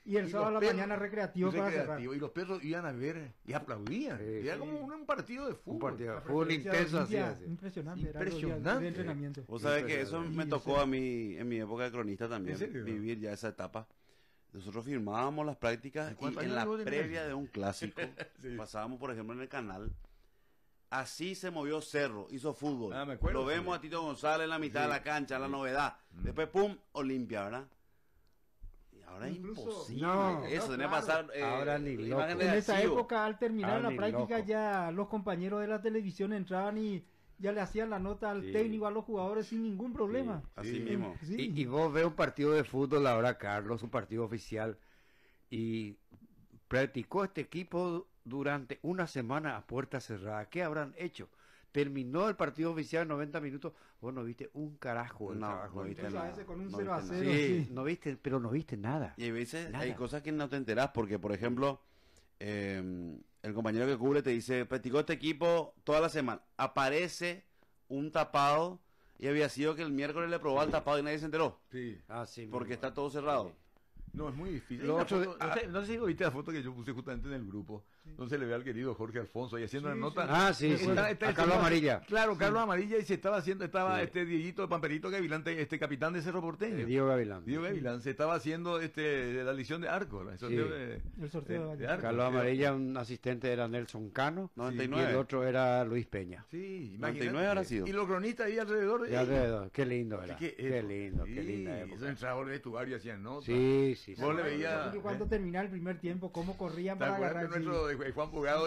Y el sábado a la perros- mañana recreativo para cerrar. y los perros iban a ver y aplaudían. Sí, Era sí. como un partido de fútbol. Un partido de La fútbol preferencia de intenso así. Olimpia, impresionante. era los días Impresionante. de entrenamiento. Vos sabés que eso me Y tocó a mí en mi época de cronista también, ¿En serio? vivir ya esa etapa. Nosotros firmábamos las prácticas y ¿Cuántos en años la vos tenías? previa de un clásico, Sí. pasábamos por ejemplo en el canal, así se movió Cerro, hizo fútbol. Ah, me acuerdo, Lo vemos sí. a Tito González en la mitad de la cancha, la novedad. Después, pum, Olimpia, ¿verdad? Y ahora es Incluso- imposible. No, eso, no, tenés que claro. pasar Ahora ni la loco. imagen de En esa archivo. época, al terminar la ni práctica, loco. ya los compañeros de la televisión entraban y ya le hacían la nota al Sí. técnico, a los jugadores sin ningún problema. Así Sí. mismo. Sí. Y vos ves un partido de fútbol ahora, Carlos, un partido oficial, y practicó este equipo durante una semana a puerta cerrada. ¿Qué habrán hecho? Terminó el partido oficial en 90 minutos. Vos no viste un carajo del No, trabajo. no viste Incluso a nada. veces con un No 0 a viste 0. nada. Sí, sí. no viste, pero no viste nada. Y a veces Nada. hay cosas que no te enterás porque, por ejemplo, el compañero que cubre te dice, practicó este equipo toda la semana. Aparece un tapado y había sido que el miércoles le probó al tapado y nadie se enteró. Sí. Ah, sí, Porque mismo. está todo cerrado. No, es muy difícil. Lo Hay una otro de- foto- no sé si viste la foto que yo puse justamente en el grupo, donde se le ve al querido Jorge Alfonso ahí haciendo Sí, una nota. sí. Ah, sí, sí. A Carlos Amarilla. Claro, Carlos Amarilla, y se estaba haciendo, Sí. este Dieguito Pamperito Gavilán, este capitán de Cerro Porteño. Diego Gavilán. Diego Gavilán, se estaba haciendo la lesión de arco, el sorteo Sí. de, El sorteo de arco. Carlos Sí. Amarilla, un asistente era Nelson Cano, y 99. el otro era Luis Peña. Sí, 99 imagínate. habrá sido. Y los cronistas ahí alrededor. Y alrededor, qué lindo era. ¿Qué Qué eso? lindo, qué Sí, linda Eso época. entraba al vestuario y hacían nota. Sí, sí, sí. Vos le veías. Y cuando terminaba el primer tiempo, cómo corrían ¿Te para acuerdas agarrar. de sí. nuestro de Juan Pugado?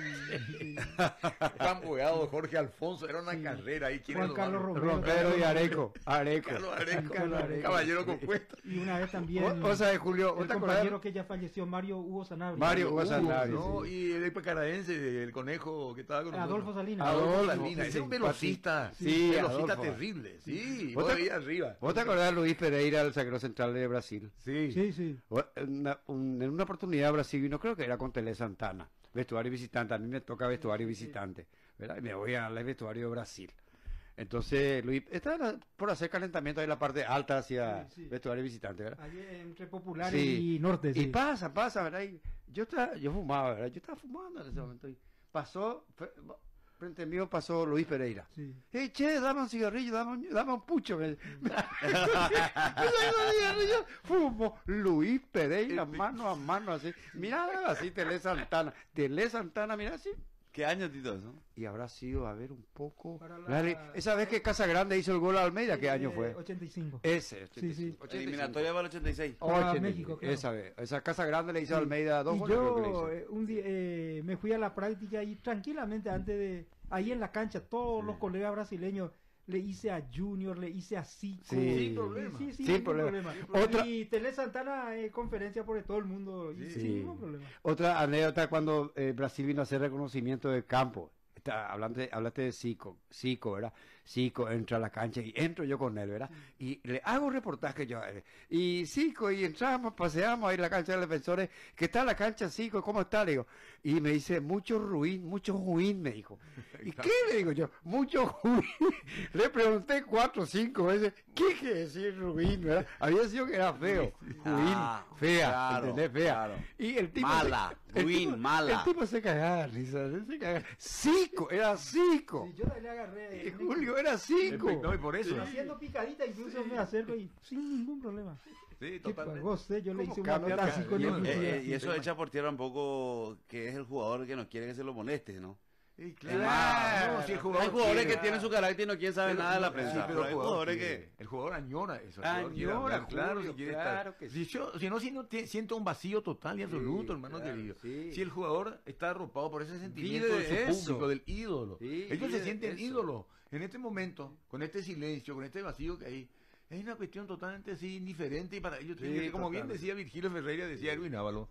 Juan Pugado, Jorge Alfonso, era una Sí. carrera ahí. ¿Quién Juan es Carlos los- Romero. Romero y Areco. Areco. Carlos Areco, Carlos Areco. caballero compuesto. Y una vez también Vos sabés, Julio, ¿vos el te compañero acordás? que ya falleció, Mario Hugo Sanabria. Mario Hugo Sanabria, ¿no? sí. Y el caradense, el conejo que estaba con Adolfo nosotros. Salinas. Adolfo Adolfo, Salinas, ese es un sí, velocista. sí, velocista Adolfo. terrible. Sí, ¿Vos vos te- veías arriba. ¿Vos te acordás de Luis Pereira, el zaguero central de Brasil? Sí. Sí, sí. En una oportunidad Brasil vino, creo que era con Tele Santana, vestuario visitante. A mí me toca vestuario visitante, ¿verdad? Y me voy al vestuario de Brasil. Entonces, Luis, estaba por hacer calentamiento ahí en la parte alta hacia Sí, sí. vestuario visitante, ¿verdad? Ahí entre Populares Sí. y Norte. Y Sí. pasa, ¿verdad? Y yo fumaba, ¿verdad? Yo estaba fumando en ese momento. Y pasó, frente mío pasó Luis Pereira. Sí. Hey, che, dame un cigarrillo, dame un pucho. Me saco un cigarrillo, fumo. Luis Pereira, mano a mano, así. Mira, así, Tele Santana, mira así. ¿Qué año, Tito, eso? Y habrá sido, a ver, un poco. Para la- Dale, esa vez que Casagrande hizo el gol a Almeida, ¿qué año fue? 85. Ese, Sí, sí. 85. Eliminatoria para el 86. Para 85. México, claro. Esa vez. Esa Casa Grande le hizo a Almeida dos Y goles, creo que le yo hizo. un día me fui a la práctica y tranquilamente antes de ahí en la cancha todos los colegas brasileños le hice a Junior, le hice a Zico. Sí. Sin problema. Sí, Sin sin problema. problema. Otra- Y Tele Santana conferencia por todo el mundo y Sí. sin ningún problema. Otra anécdota cuando Brasil vino a hacer reconocimiento de campo. Hablaste de Zico, ¿verdad? Zico entra a la cancha y entro yo con él, ¿verdad? Y le hago un reportaje yo a él. Y Zico, y entramos, paseamos ahí en la cancha de los defensores. ¿Qué tal la cancha, Zico? ¿Cómo está? Le digo. Y me dice, mucho ruin, me dijo. ¿Y qué? Le digo yo, mucho ruin. Le pregunté 4 o 5 veces, ¿qué quiere decir ruin, verdad? Había sido que era feo. Ruin, Ah, fea, claro, ¿entendés? Fea. claro. Y el tipo Mala, ruin, mala. El tipo se cagaba de risa, se cagaba. Zico, era Zico. Sí, yo le agarré Y Julio era Zico. No, y por eso. haciendo picadita, incluso me acerco y sin ningún problema. Sí, ¿Qué totalmente. goce? Yo le ¿Cómo hice una cambia nota acá? así con Yo- el Y eso echa por tierra un poco que es el jugador que no quiere que se lo moleste, ¿no? Sí, Claro. No, si el Hay jugador jugadores quiere- que tienen su carácter y no quieren saber Pero- nada de la sí, prensa. pero pero hay jugadores quiere. que... El jugador añora eso. El jugador quiere Añora, hablar, claro, Julio, si quiere claro estar. que Si, si no siento un vacío total y absoluto, hermano claro, querido. sí. Si el jugador está arropado por ese sentimiento Vive de su de eso. público, del ídolo. Sí, Ellos vive se de sienten eso. ídolos. En este momento, con este silencio, con este vacío que hay, es una cuestión totalmente así indiferente y para ellos tiene Sí, que ser, como bien totalmente. decía Virgilio Ferreira, decía Erwin Ávalo,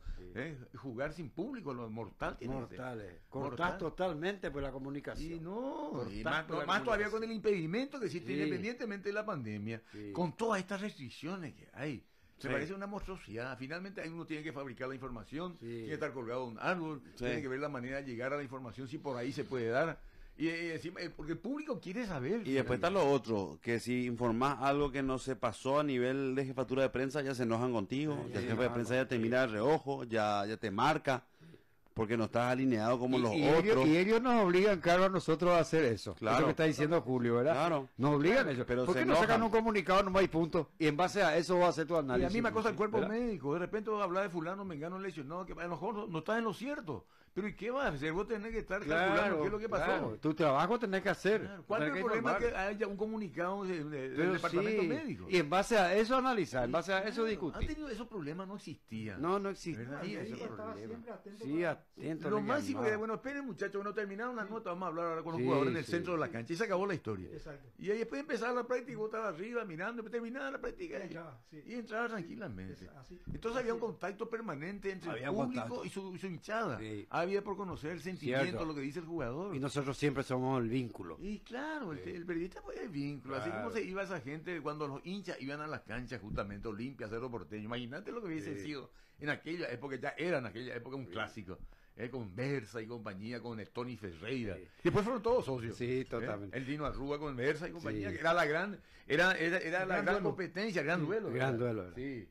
jugar sin público, lo mortal tiene que ser. Mortales. Cortás Mortal. totalmente por la comunicación. Y no, Cortás y más, por la más todavía comunicación. con el impedimento que existe Sí. independientemente de la pandemia, Sí. con todas estas restricciones que hay. Se Sí. parece una monstruosidad. Finalmente ahí uno tiene que fabricar la información, Sí. tiene que estar colgado a un árbol, Sí. tiene que ver la manera de llegar a la información si por ahí se puede dar. Y encima, porque el público quiere saber. Y después está lo otro, que si informás algo que no se pasó a nivel de jefatura de prensa, ya se enojan contigo, ya el jefe de prensa ya te mira de reojo, ya te marca, porque no estás alineado como los otros. Y ellos nos obligan, Carlos, a nosotros a hacer eso. Claro. Es lo que está diciendo Julio, ¿verdad? Claro. Nos obligan ellos. Pero ¿Por se qué no enojan. sacan un comunicado nomás y punto? Y en base a eso va a hacer tu Y análisis. la misma cosa el cuerpo ¿verdad? médico. De repente vas a hablar de fulano, mengano lesionado, que a lo mejor no estás en lo cierto. Pero ¿y qué vas a hacer? Vos tenés que estar calculando qué es lo que pasó. claro. Tu trabajo tenés que hacer. Claro. ¿Cuál es Tenés el problema informar. que haya un comunicado del Pero departamento sí, médico? y en base a eso analizar, en base a eso Claro, discutir. Antes esos problemas no existían. No existe. ¿Verdad? Y Sí, ahí ese estaba problema. siempre atento Sí, con la- atento. Lo le máximo llamaba. que, bueno, esperen muchachos, bueno, terminaron la nota, vamos a hablar ahora con los Sí, jugadores en el sí, centro de la sí. cancha y se acabó la historia. Exacto. Y ahí después de empezar la práctica, vos estabas arriba mirando, después terminaba la práctica Y entraba, sí. y entraba tranquilamente. Es así. Entonces había un contacto permanente entre Había el público contacto. y su hinchada. Sí. Había por conocer el sentimiento, Cierto. lo que dice el jugador. Y nosotros siempre somos el vínculo. Y claro, el periodista pues es vínculo, así Claro. como se iba esa gente cuando los hinchas iban a las canchas justamente Olimpia, Cerro Porteño. Imagínate lo que hubiese Sí. sido en aquella época, ya era en aquella época un clásico. Con Versa y compañía, con el Tony Ferreira. Sí. Después fueron todos socios. Sí, totalmente. El Dino Arrua con Versa y compañía, Sí. que era la gran, era la Gran gran duelo. competencia, el gran duelo. Gran ¿verdad? duelo, ¿verdad? Sí.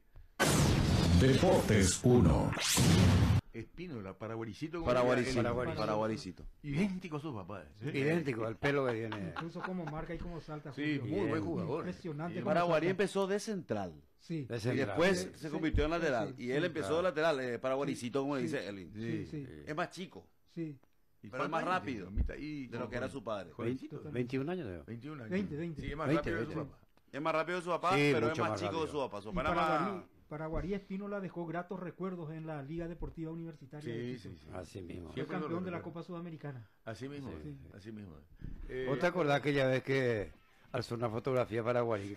Deportes 1. Espínola, Paraguaricito. como Paraguaricito, era Paraguaricito. Paraguaricito. idéntico a sus papás. Idéntico, el pelo que tiene. Incluso como marca y como salta. Sí, Julio. muy buen jugador. Impresionante. Sí. cómo Paraguarí salta. empezó de central. Sí. De Y central. después Sí, se sí, convirtió en lateral. sí, Y él sí, empezó claro. de lateral, Paraguaricito, como le Sí. dice Elvin. Sí, sí. Es más chico Sí. pero es más rápido de lo que era su padre. Jovencito. 21 años de 21 años. 20. Sí, es más 20, rápido que su 20. papá. Es más rápido que su papá, Sí, pero es mucho más más chico que rápido. su papá. Su Y papá era más... Paraguarí Espínola dejó gratos recuerdos en la Liga Deportiva Universitaria. de Sí, Quito. sí, sí. Así mismo. Fue Siempre lo campeón de la recuerdo. Copa Sudamericana. Así mismo, Sí. así mismo. ¿Vos te acordás aquella vez que alzó una fotografía paraguarí?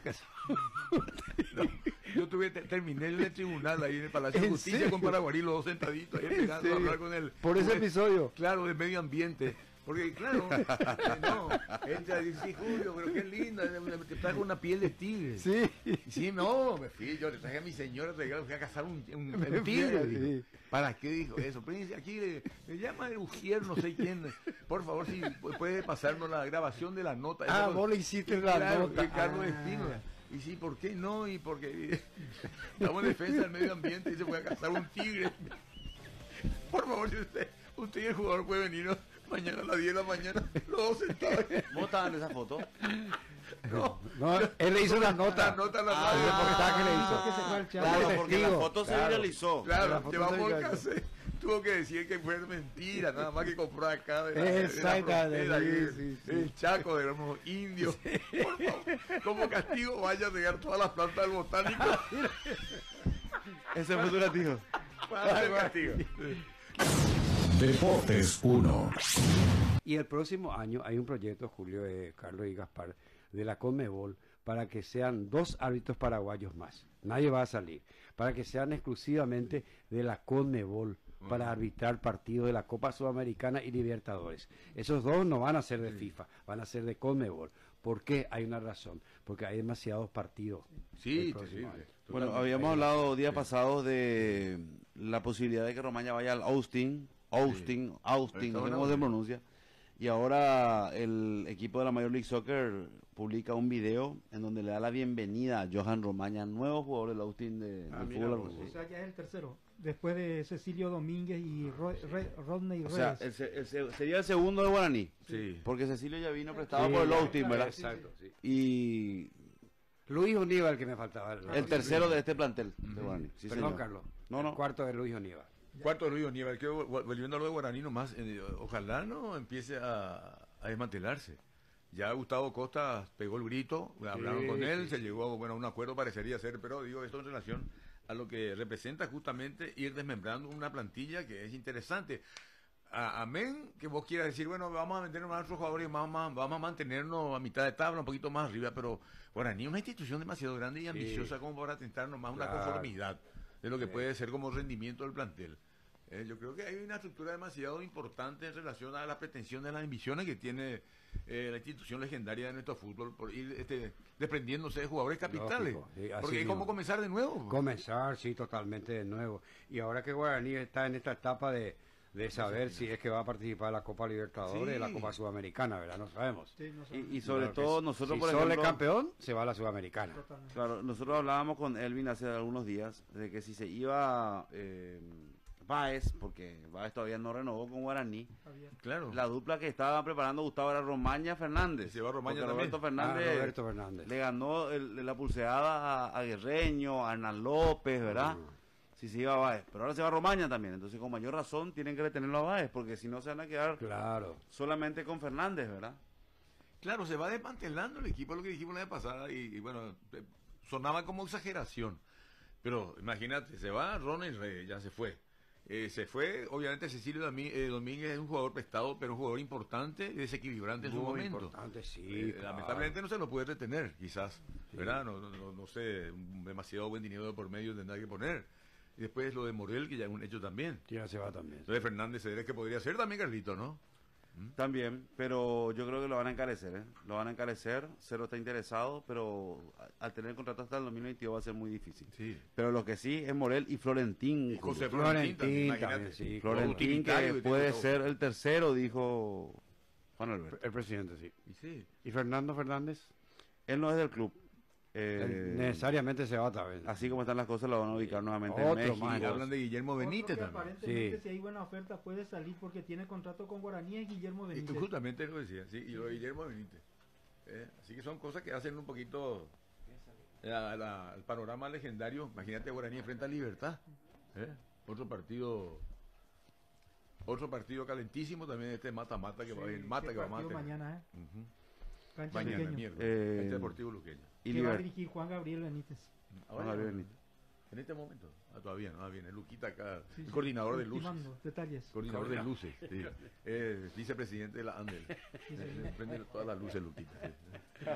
Yo terminé en el tribunal ahí en el Palacio de ¿En Justicia serio? con Paraguarí, los dos sentaditos ahí esperando a serio? hablar con él. Por ese episodio. Claro, de medio ambiente. Porque, claro, no, entra y dice, sí, Julio, pero qué linda, te trajo una piel de tigre. Sí. Sí, no, me fui, yo le traje a mi señora regalo, fui a cazar un Me tigre. fui, dijo. sí. ¿Para qué dijo eso? Príncipe, aquí le llama el Ujier, no sé quién. Por favor, si puede pasarnos la grabación de la nota. Ah, Eso, vos le hiciste la claro, nota. de Carlos Ah. Espínola. Y sí, ¿por qué no? Y porque estamos en defensa del medio ambiente y se fue a cazar un tigre. Por favor, si usted y el jugador puede venir mañana a las 10 de la mañana, los dos sentados. ¿Vos estabas en esa foto? No, No, él le hizo la nota. la nota a la El radio. reportaje le Que hizo. se fue al chat. Claro, Como porque la testigo. foto se Claro. viralizó. La Claro, foto llevamos se el viralizó. cassette. Tuvo que decir que fue mentira, nada más que compró acá de Exactamente, frontera, ahí, sí, sí. el Chaco de los indios. Por favor, como castigo vaya a regar todas las plantas del botánico. Ese fue tu latido. Para hacer castigo. Deportes 1. Y el próximo año hay un proyecto, Julio, Carlos y Gaspar, de la Conmebol, para que sean 2 árbitros paraguayos más. Nadie va a salir. Para que sean exclusivamente de la Conmebol, para arbitrar partidos de la Copa Sudamericana y Libertadores. Esos 2 no van a ser de FIFA, van a ser de Conmebol. ¿Por qué? Hay una razón. Porque hay demasiados partidos. Sí, el próximo terrible. año. Bueno, Totalmente. habíamos hablado días pasados de la posibilidad de que Romaña vaya al Austin, no sé cómo se pronuncia. Y ahora el equipo de la Major League Soccer publica un video en donde le da la bienvenida a Johan Romaña, nuevo jugador del Austin del mira fútbol. vos. O sea, ya es el tercero. Después de Cecilio Domínguez y Rodney O sea, Reyes. sería el segundo de Guaraní. Sí. Porque Cecilio ya vino prestado Sí, por el claro, Austin, claro, ¿verdad? exacto, sí. Y Luis Oníbal que me faltaba. el tercero de este plantel de Guaraní. Sí, Perdón, señor. Carlos. No, no. El cuarto de Luis Oníbal. Cuarto de Luis Oníbal, que volviendo a lo de Guaraní nomás, ojalá no empiece a desmantelarse. Ya Gustavo Costa pegó el grito, hablaron con él, se llegó a un acuerdo, parecería ser, pero digo esto en relación a lo que representa justamente ir desmembrando una plantilla que es interesante. Amén, que vos quieras decir, bueno, vamos a vender a otros jugadores, vamos a mantenernos a mitad de tabla, un poquito más arriba, pero Guaraní es una institución demasiado grande y ambiciosa como para tentar nomás una Claro. conformidad de lo que puede ser como rendimiento del plantel. Yo creo que hay una estructura demasiado importante en relación a las pretensiones, las ambiciones que tiene la institución legendaria de nuestro fútbol por ir desprendiéndose de jugadores capitales. Lógico, sí, así porque es mismo. como comenzar de nuevo. Comenzar, sí, totalmente de nuevo. Y ahora que Guaraní está en esta etapa de de saber si es que va a participar en la Copa Libertadores, Sí. la Copa Sudamericana, ¿verdad? No sabemos. Sí, no sabemos. Y sobre todo nosotros, si por Sol es ejemplo, campeón, se va a la Sudamericana. Totalmente. claro, nosotros hablábamos con Elvin hace algunos días de que si se iba Báez, porque Báez todavía no renovó con Guaraní, Javier. Claro. la dupla que estaba preparando Gustavo era Romaña Fernández. Y se va Romaña porque también. Roberto Fernández, Roberto Fernández. le ganó la pulseada a Guerreño, a Hernán López, ¿verdad? Si se iba a Báez. Pero ahora se va Romaña también. Entonces, con mayor razón, tienen que retenerlo a Báez, porque si no se van a quedar Claro. solamente con Fernández, ¿verdad? Claro, se va desmantelando el equipo, lo que dijimos la vez pasada, y bueno, sonaba como exageración. Pero imagínate, se va Ronald Reyes, ya se fue. Se fue, obviamente, Cecilio Domínguez es un jugador prestado, pero un jugador importante, desequilibrante en su Muy momento. importante, sí. Claro. Lamentablemente no se lo puede retener, quizás, ¿verdad? No sé, demasiado buen dinero de por medio tendrá que poner. Y después lo de Morel, que ya es un hecho también. Ya se va también. Lo de Fernández Cedrés, que podría ser también Carlito, ¿no? También, pero yo creo que lo van a encarecer, ¿eh? Lo van a encarecer, Cero está interesado, pero al tener el contrato hasta el 2022 va a ser muy difícil. Sí. Pero lo que sí es Morel y Florentín. Y José Julio. Florentín también, Florentín imagínate. también, sí. Florentín, utilitario que que puede tiene todo. ser el tercero, dijo Juan Alberto. El presidente, sí. Y sí. ¿Y Fernando Fernández? Él no es del club. Necesariamente se va también. Así como están las cosas, lo van a ubicar nuevamente Otro en México. más. Y hablan de Guillermo Benítez Otro que también. aparentemente, Sí. si hay buena oferta, puede salir porque tiene contrato con Guaraní, es Guillermo Y Benítez. justamente lo decía, sí, y lo de Guillermo Benítez. Así que son cosas que hacen un poquito al panorama legendario. Imagínate, Guaraní enfrenta a Libertad. Otro partido calentísimo también, este mata-mata que va a ir, mata qué que va a partido matar. mañana, Ujú. Cancha Mañana, Luqueño. miércoles. Cancha Deportivo Luqueño. Y Que va a Liber- dirigir Juan Gabriel Benítez. Juan Gabriel Benítez. En este momento. Todavía no, viene Luquita acá, Sí, el sí. coordinador de luces. Ultimando detalles. Coordinador de luces, sí. Vicepresidente de la ANDEL. Prende todas las luces, Luquita. Sí.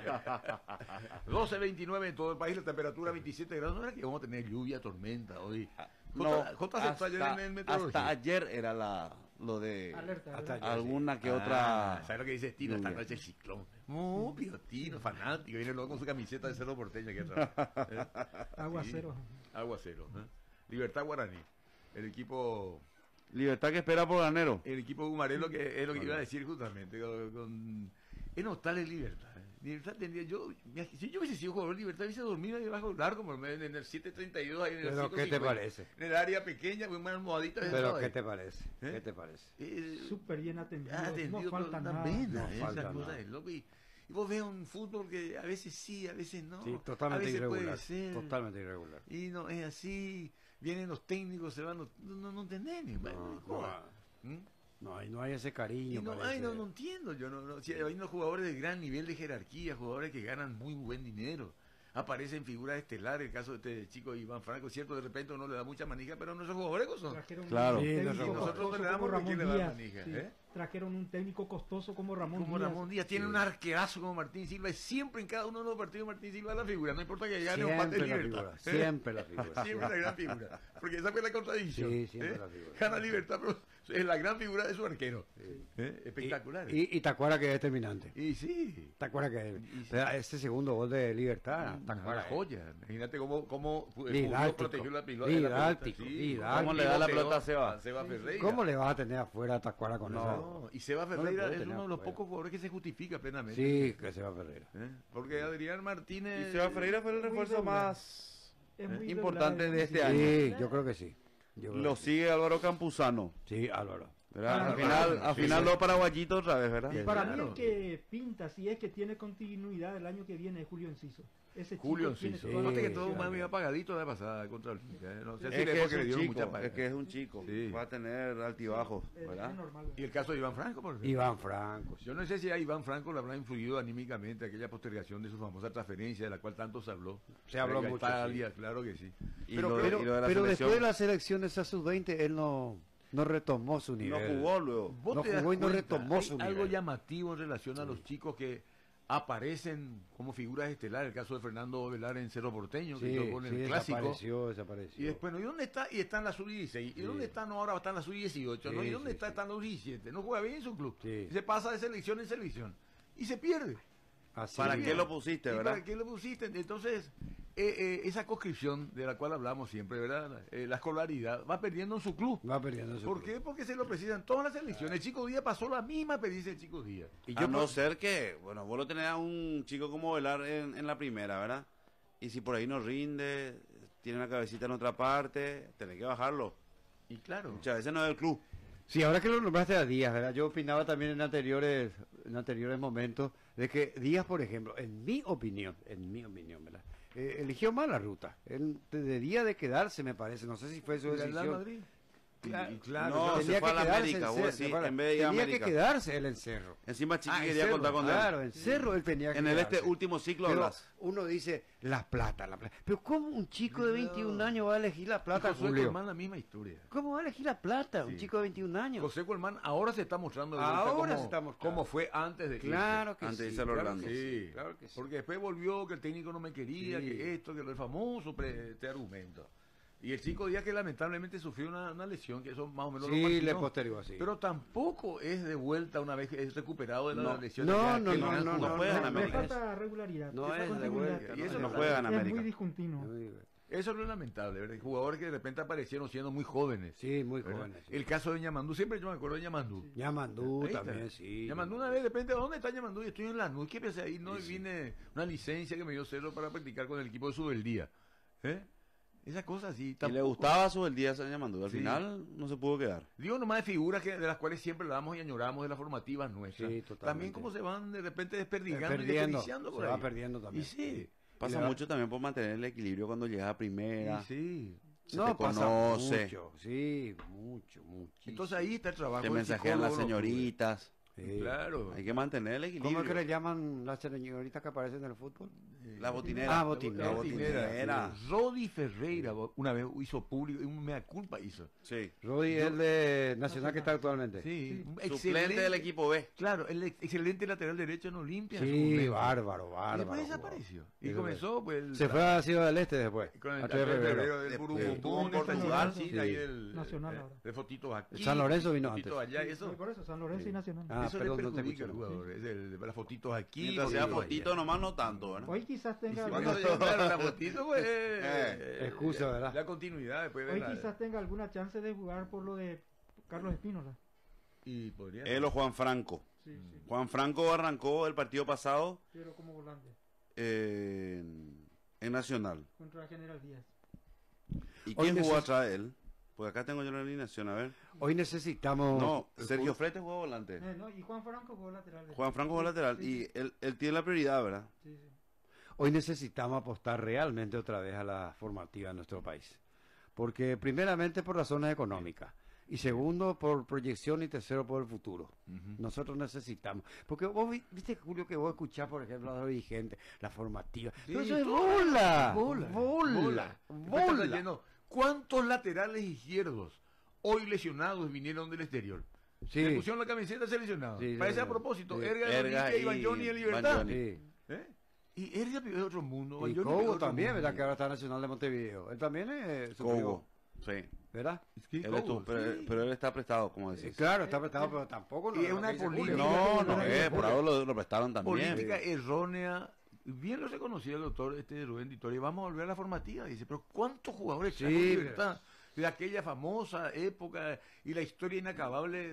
12:29 en todo el país, la temperatura 27 grados. ¿No era que vamos a tener lluvia, tormenta hoy? No, J aceptó ayer en el meteorología. hasta ayer era lo de Alerta. Hasta ¿verdad? ayer. alguna que otra. ¿Sabes lo que dice Tino? Esta lluvia. noche el ciclón. Muy piotino, fanático. Viene luego con su camiseta de Cerro Porteño. Aquí atrás. Aguacero. Aguacero. Libertad Guaraní. El equipo Libertad que espera por Ganero. el equipo Gumarelo, que es lo que iba a decir justamente. Es notable Libertad. Libertad tendría, si yo hubiese sido jugador de Libertad, hubiese dormido ahí debajo del largo, en el 7:32, ahí en el Pero, ¿qué te 5:50, parece? En el área pequeña, con una almohadita. Pero, sentado ¿qué ahí. te parece? ¿Eh? ¿Qué te parece? Súper bien atendido. Atendido, no falta pero nada. también, No esa falta cosa nada. es loco. Y vos ves un fútbol que a veces sí, a veces no. Sí, a totalmente veces irregular. puede ser. Totalmente irregular. Y no es así. Vienen los técnicos, se van. No entendés ni. ¿Mm? No hay ese cariño. Y no, parece. no entiendo. Si hay unos jugadores de gran nivel de jerarquía, jugadores que ganan muy buen dinero. Aparecen figuras estelares, el caso de este chico Iván Franco, cierto, de repente uno le da mucha manija, pero nuestros jugadores son. Trajeron Claro. un Sí, técnico nosotros costoso no le damos como porque Ramón le dan Díaz. manija, Sí. ¿eh? Trajeron un técnico costoso como Ramón Como Díaz. Ramón Díaz, tiene un arquerazo como Martín Silva, y siempre en cada uno de los partidos Martín Silva es la figura, no importa que gane o empate Siempre la Libertad. figura. Siempre la figura. Siempre la gran figura. Porque esa fue la contradicción. Sí, siempre la figura. Gana Libertad, pero es la gran figura de su arquero. Espectacular. Y te acuerdas que es determinante. Y sí. ¿Te acuerdas que ese segundo gol de Libertad? ¿Te Una acuerdas? joya. Imagínate cómo Didáctico, protegió la pelota. didáctico, didáctico. ¿Cómo le da la pelota a Seba? Seba Ferreira. ¿Cómo le vas a tener afuera a Tacuara con eso? No, y Seba No le Ferreira puede es tener uno de los afuera. pocos jugadores que se justifica plenamente. Sí, que se va Ferreira. Porque Adrián Martínez. Y Seba Ferreira fue el muy refuerzo regular. más Es muy importante irregular, de este sí. año. Sí, yo creo que sí. Yo creo Lo que sí. sigue Álvaro Campuzano. Sí, Álvaro. ¿Verdad? Ah, Al final, claro, al sí, final sí. los paraguayitos otra vez, ¿verdad? Sí. Para mí Claro. el que pinta, si es que tiene continuidad el año que viene, es Julio Enciso. Ese chico Julio tiene Enciso. toda la Fíjate que todo potencial. más medio apagadito la pasada contra el Finca. No sé si Es le que porque es le un dieron chico, mucha es paga. que es un chico. Sí. Va a tener altibajos, Es ¿verdad? normal. Y el caso de Iván Franco, por ejemplo. Iván Franco. Yo no sé si a Iván Franco le habrá influido anímicamente aquella postergación de su famosa transferencia, de la cual tanto se habló. Se habló A mucho, Italia, claro que sí. Y Pero, lo de- pero y lo de la Pero selección, después de las elecciones a sub-20, él no retomó su no nivel. jugó luego. vos no te das jugó y no cuenta, retomó hay su algo nivel. llamativo en relación a los chicos que aparecen como figuras estelares. El caso de Fernando Velar en Cerro Porteño, que Sí, jugó en sí, el Clásico. desapareció. Y después, ¿no? ¿Y dónde está? Y está en la sub-16. ¿Y dónde están ahora? Está en la sub-18. ¿No? Sí, ¿Y dónde sí, está? sí. Está en la sub-17. No juega bien en su club. Sí. Y se pasa de selección en selección. Y se pierde. Así ¿Para es. qué lo pusiste, ¿Y verdad? para qué lo pusiste? Entonces, esa conscripción de la cual hablamos siempre, ¿verdad? La escolaridad va perdiendo en su club. Va perdiendo su ¿Por club. qué? Porque se lo precisan todas las selecciones. El Chico Díaz pasó la misma experiencia del Chico Díaz. Y A no ser que, bueno, vos lo tenés a un chico como Velar en la primera, ¿verdad? Y si por ahí no rinde, tiene la cabecita en otra parte, tenés que bajarlo. Y claro. Muchas veces no es el club. Sí, ahora que lo nombraste a Díaz, ¿verdad? Yo opinaba también en anteriores momentos de que Díaz, por ejemplo, en mi opinión, ¿verdad? Eligió mal la ruta. Él debía de quedarse, me parece. No sé si fue su ¿El Real decisión. Madrid? Claro, claro. No, tenía se fue a la quedarse América, en vos Cerro, decís, para- en vez de ir a tenía América. que quedarse él en Cerro. Encima Chiqui Ah, en quería Cerro, contar con él. Claro, en Cerro él tenía que En el quedarse. último ciclo Pero hablas. uno dice, La Plata. Pero ¿cómo un chico de 21 años va a elegir La Plata, José Julio? Colmán, la misma historia. ¿Cómo va a elegir La Plata? Un Sí. chico de 21 años. José Colmán ahora se está mostrando de vuelta Ahora como, se está mostrando. como fue antes de irse. Claro que Antes de sí. irse al claro Orlando. que Sí, claro que sí. porque después volvió que el técnico no me quería, Sí. que esto, que lo famoso este argumento. Y el Chico Díaz que lamentablemente sufrió una lesión, que eso más o menos Sí, lo le marginó. postergó así. Pero tampoco es de vuelta una vez que es recuperado de la No. lesión. No, que- no, que no, gran no, jugador. no juega en Le América. falta regularidad. No le es falta de continuidad. vuelta. Y eso No no juega en Es América. muy discontinuo. Eso es lo lamentable, ¿verdad? Jugadores que de repente aparecieron siendo muy jóvenes. Sí, muy ¿verdad? jóvenes. sí. El caso de Ñamandú, siempre yo me acuerdo de Ñamandú. Yamandú Ahí está. también, sí. Ñamandú una vez, de repente, ¿dónde está Ñamandú? Y estoy en la nube. ¿Qué pensé ahí? No, y vine una licencia que me dio Cerro para practicar con el equipo de Subeldía. ¿Eh? Esas cosas así. Y le tampoco- gustaba su el día se llamando. Al Sí. final no se pudo quedar. Digo nomás de figuras de las cuales siempre hablamos y añoramos de las formativas nuestras. Sí, totalmente. También cómo se van de repente desperdigando y Perdiendo. desperdiciando por Se ahí. va perdiendo también. Y sí. Pasa Y la- mucho también por mantener el equilibrio cuando llegas a primera. Y sí. Se No, te pasa conoce. mucho, sí, mucho, muchísimo. Entonces ahí está el trabajo. Te del mensajean las psicólogo, ¿no? señoritas. Sí. Claro. Hay que mantener el equilibrio. ¿Cómo es que le llaman las señoritas que aparecen en el fútbol? La botinera. Ah, botinera. La botinera. Rodi Ferreira una vez hizo público, un mea culpa hizo. Sí. Rodi es el de Nacional que está actualmente. Sí, un Suplente del equipo B. Claro, el excelente lateral derecho en Olimpia. en su Sí, momento. bárbaro, Y bárbaro. después desapareció. Y Eso comenzó, pues. Se fue a Ciudad del Este después. Con el a 3 de febrero. del Después Burumbum, estuvo en esta Portugal, ciudad, sí. ahí el Nacional ahora. de fotitos aquí. San Lorenzo vino fotitos antes. allá, y Sí, eso. por eso, San Lorenzo y Nacional. Ah, eso perdón, le no te perjudica al escuché. jugador. Es las fotitos aquí. Mientras sea fotitos fotito allá. nomás, no tanto, ¿verdad? Hoy quizás Y si tenga cuando alguna, llega, claro, la fotito, pues. Excusa, ¿verdad? La continuidad después de hoy la. quizás tenga alguna chance de jugar por lo de Carlos Espínola. Y podría. Él o Juan Franco. Sí, sí. Juan Franco arrancó el partido pasado Pero como volante en Nacional. contra General Díaz. ¿Y Hoy quién jugó neces- atrás de él? Porque acá tengo yo la alineación, a ver. Hoy necesitamos... No, Sergio Frete jugó volante. No, y Juan Franco jugó lateral. Juan Franco jugó lateral. Sí, Y él tiene la prioridad, ¿verdad? sí, sí. Hoy necesitamos apostar realmente otra vez a la formativa de nuestro país. Porque primeramente por razones económicas. Y segundo por proyección y tercero por el futuro. Nosotros necesitamos. Porque vos viste, Julio, que vos escuchás, por ejemplo, a los dirigentes, la formativa. Pero eso es bola. Bola. Después está trayendo, ¿cuántos laterales izquierdos hoy lesionados vinieron del exterior? Sí. Le pusieron la camiseta seleccionado. Sí, Parece sí, a propósito. sí. Erga de Erga Olimpia y y Bagnoni de Libertad. Bagnoni. Sí. ¿Eh? Y Erga vive de otro mundo. Y Bagnoni vive de Cobo otro también, mundo. ¿verdad? Que ahora está Nacional de Montevideo. Él también es Cobo. Sí. ¿verdad? Sí, Él Cobo, estuvo, sí. pero él está prestado, como decís. Claro, está prestado, pero tampoco... Y es una lo que dice Julio. política. No, no Julio. es, por algo lo prestaron también. Política errónea. Bien lo reconocía el doctor Rubén Di Tore. Vamos a volver a la formativa. Dice, pero ¿cuántos jugadores Sí, trajo Libertad? De aquella famosa época y la historia inacabable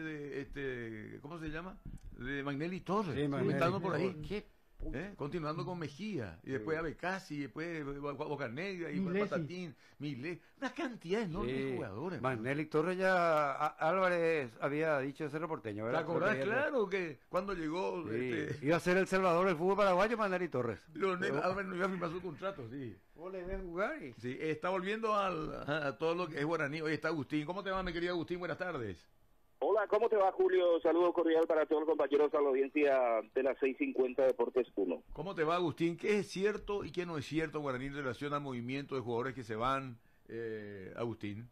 de ¿cómo se llama? De Magnelli Torres. Sí, Magnelli. Comentando por ahí. ¿Qué? Continuando con Mejía, y después Abecasi, y después Bocanegra, y Milesi. Patatín, Milé, una cantidad enorme de jugadores. Magnelli Torres ya... Álvarez había dicho Cerro Porteño, ¿Te ¿verdad? acordás? Creo que Claro que cuando llegó Sí. Iba a ser el Salvador del fútbol paraguayo, Magnelli Torres. Leonel Álvarez no iba a firmar su contrato, sí. Vos le ves jugar y... Sí, está volviendo a todo lo que es guaraní. Hoy está Agustín. ¿Cómo te va, mi querido Agustín? Buenas tardes. Hola, ¿cómo te va, Julio? Saludo cordial para todos los compañeros a la audiencia de las 6:50 Deportes 1. ¿Cómo te va, Agustín? ¿Qué es cierto y qué no es cierto en Guaraní en relación al movimiento de jugadores que se van, Agustín?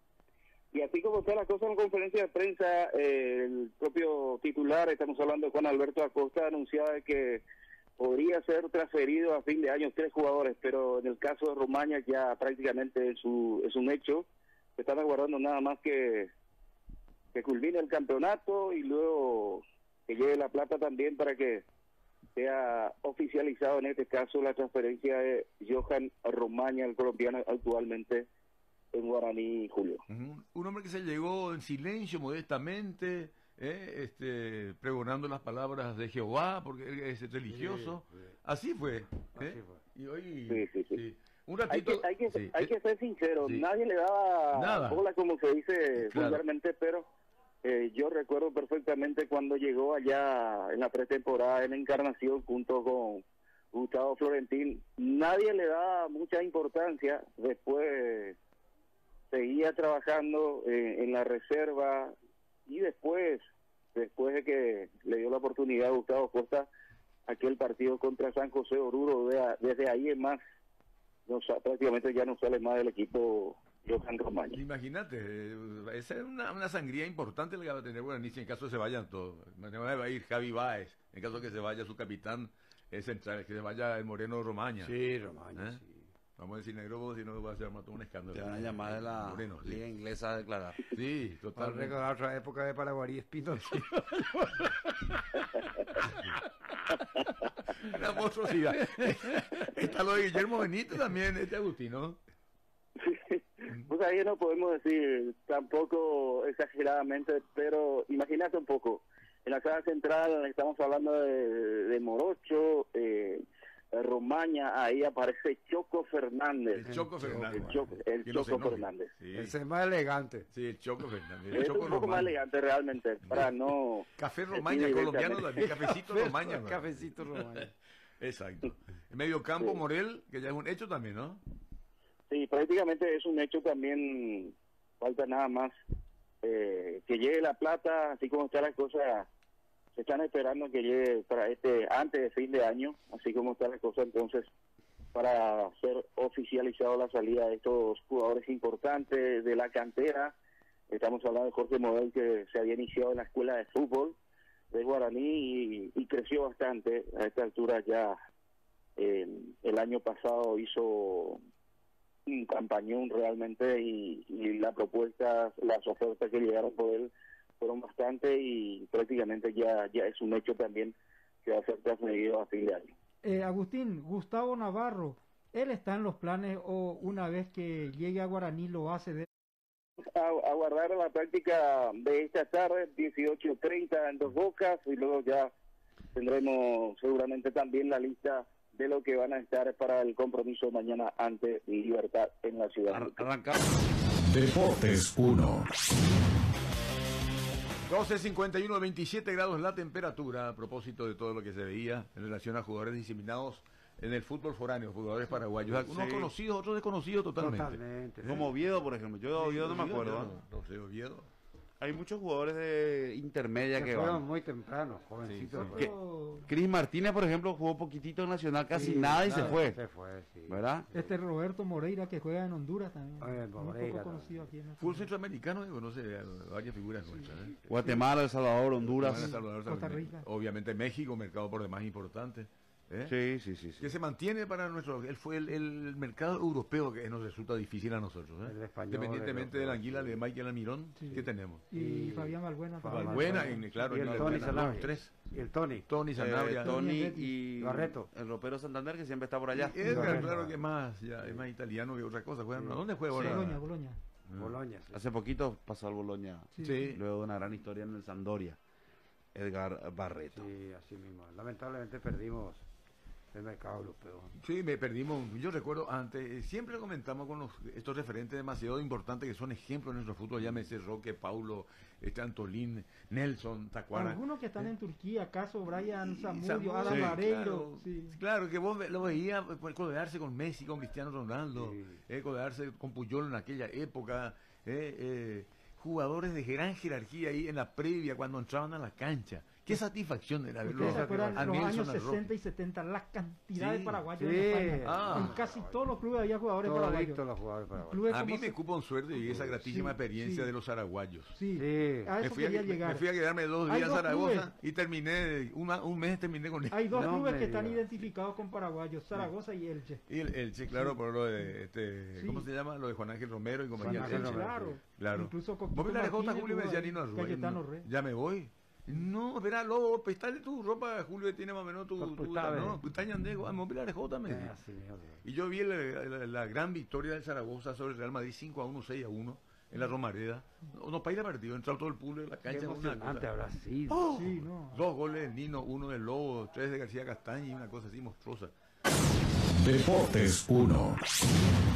Y así como está la cosa en conferencia de prensa, el propio titular, estamos hablando de Juan Alberto Acosta, anunciaba que podría ser transferido a fin de año 3 jugadores, pero en el caso de Romaña ya prácticamente es un hecho. Están aguardando nada más que culmine el campeonato y luego que llegue la plata también para que sea oficial. oficializado en este caso la transferencia de Johan Romaña, el colombiano, actualmente en Guaraní, Julio. Un hombre que se llegó en silencio, modestamente, pregonando las palabras de Jehová, porque él es religioso. Sí, sí. Así fue. Así fue. Y hoy... Sí. Un Hay ratito... que ser sincero, Sí. nadie le daba Nada. bola, como se dice Claro. vulgarmente, pero yo recuerdo perfectamente cuando llegó allá en la pretemporada en Encarnación junto con Gustavo Florentín, nadie le daba mucha importancia. Después seguía trabajando en la reserva, y después de que le dio la oportunidad a Gustavo Costa aquel partido contra San José Oruro, desde ahí en más prácticamente ya no sale más del equipo Johan Romaña. Imagínate, esa es una sangría importante la que va a tener Guaraní si en caso de se vayan todos. Mañana va a ir Javi Báez, en caso de que se vaya su capitán central, que se vaya el Moreno Romaña. Sí, Romaña, ¿Eh? sí. Vamos a decir negro, vos, si no va a ser todo un escándalo. Te van a llamar de la Moreno, sí. liga inglesa a declarar. Sí, Para totalmente. recordar otra época de Paraguay Espino. Una monstruosidad. Está lo de Guillermo Benito también, Agustín, ¿no? Pues ahí no podemos decir tampoco exageradamente, pero imagínate un poco. En la sala central estamos hablando de Morocho, Romaña, ahí aparece Choco Fernández. El Choco Fernández. El Que no se Choco enoje. Fernández. Sí, Ese es más elegante. sí, el Choco Fernández. El Es Choco un poco más Romaña. elegante realmente, para no... Café decir Romaña, colombiano directamente. también. Cafecito Romaña. ¿no? Cafecito Romaña. Exacto. En medio campo, Sí. Morel, que ya es un hecho también, ¿no? Sí, prácticamente es un hecho también. Falta nada más que llegue la plata, así como está la cosa. Se están esperando que llegue para antes de fin de año, así como está la cosa, entonces, para ser oficializado la salida de estos jugadores importantes de la cantera. Estamos hablando de Jorge Model, que se había iniciado en la escuela de fútbol de Guaraní y creció bastante. A esta altura ya el año pasado hizo un campañón realmente, y las propuestas, las ofertas que llegaron por él fueron bastante, y prácticamente ya es un hecho también que va a ser transmedido a fin de año. Agustín, Gustavo Navarro, ¿él está en los planes o una vez que llegue a Guaraní lo va a ceder? A guardar la práctica de esta tarde, 18:30 en Dos Bocas, y luego ya tendremos seguramente también la lista de lo que van a estar para el compromiso mañana ante Libertad en la ciudad. Arrancamos. Deportes 1. 12:51, 27 grados la temperatura, a propósito de todo lo que se veía en relación a jugadores diseminados en el fútbol foráneo, jugadores paraguayos, algunos Sí. conocidos, otros desconocidos totalmente. Totalmente. Como Oviedo, por ejemplo. Yo de Oviedo no me acuerdo. ¿eh? No sé, Oviedo. Hay muchos jugadores de intermedia Se que fueron van. muy temprano, jovencitos. Sí, ¿no? sí. Otro- Cris Martínez, por ejemplo, jugó poquitito en Nacional, casi Sí, nada y claro, se fue. Se fue, sí. ¿Verdad? Este Roberto Moreira que juega en Honduras también. Muy Moreira poco también. conocido aquí en el Fútbol fútbol. centroamericano y conoce a varias figuras nuestras. ¿eh? Guatemala, El Salvador, Honduras. Bueno, El Salvador Costa también. Rica. Obviamente México, mercado por demás importante. ¿eh? Sí. Que se mantiene para nuestro... Él fue el mercado europeo que nos resulta difícil a nosotros. ¿eh? El español, Independientemente el de la europeo, anguila sí. de Michael Almirón, Sí. ¿qué tenemos? Y Fabián Balbuena también. Balbuena, claro, Y el y Tony Balbuena, Sanabria. los tres. Y el Tony. Tony Sanabria. Tony Tony y Barreto. el ropero Santander, que siempre está por allá. Y Edgar, Barreto. claro que es más italiano que otra cosa. Juegan, Sí. ¿a dónde juega ahora? Boloña. Boloña, sí. Hace poquito pasó al Boloña. Sí. Luego de una gran historia en el Sampdoria. Edgar Barreto. Sí, así mismo. Lamentablemente perdimos el mercado europeo. Sí, me perdimos. Yo recuerdo antes, siempre lo comentamos con estos referentes demasiado importantes que son ejemplos en nuestro fútbol. Llámese Roque, Paulo, Antolín, Nelson, Tacuara. Algunos que están en Turquía, acaso Brian Zamudio, Zamudio, Adam sí, Vareiro. Claro, Sí. claro, que vos lo veías codearse con Messi, con Cristiano Ronaldo, Sí. codearse con Puyol en aquella época, jugadores de gran jerarquía ahí en la previa cuando entraban a la cancha. Qué satisfacción era verlo. ¿Ustedes se acuerdan a los Nelson, años a Roque. 60 y 70, la cantidad Sí, de paraguayos sí. en España? Ah. En casi todos los clubes había jugadores paraguayos. Toditos los jugadores paraguayos. Clubes A como mí me se- cupo en suerte y esa gratísima Sí, experiencia sí. de los araguayos. Sí, Sí. a Me eso fui, quería llegar. me fui a quedarme 2 Hay días a dos Zaragoza clubes. y terminé, un mes terminé con él. Hay dos No clubes me que están digas. identificados con paraguayos, Zaragoza y Elche. Y el Che, claro, por lo de, Sí. ¿cómo se llama? Lo de Juan Ángel Romero y compañía. Juan Ángel Elche. Romero. Claro. Claro. Incluso Vos Coquito me la dejó Martínez Julio y me jugó decía ahí, Nino Arrué, Cayetano Rey. ya me voy. No, verá, Lobo, prestale tu ropa, Julio, que tiene más o menos tu... Pues está bien. No, putaña andego, vamos a pilar también. Así mismo. Y yo vi la gran victoria del Zaragoza sobre el Real Madrid 5-1, 6-1 en la Romareda. No para ir a partido, entró todo el público en la Qué cancha. Una emocionante cosa. habrá sido. ¡Oh! Sí, no. 2 goles del Nino, 1 del Lobo, 3 de García Castaña y una cosa así monstruosa. Deportes 1.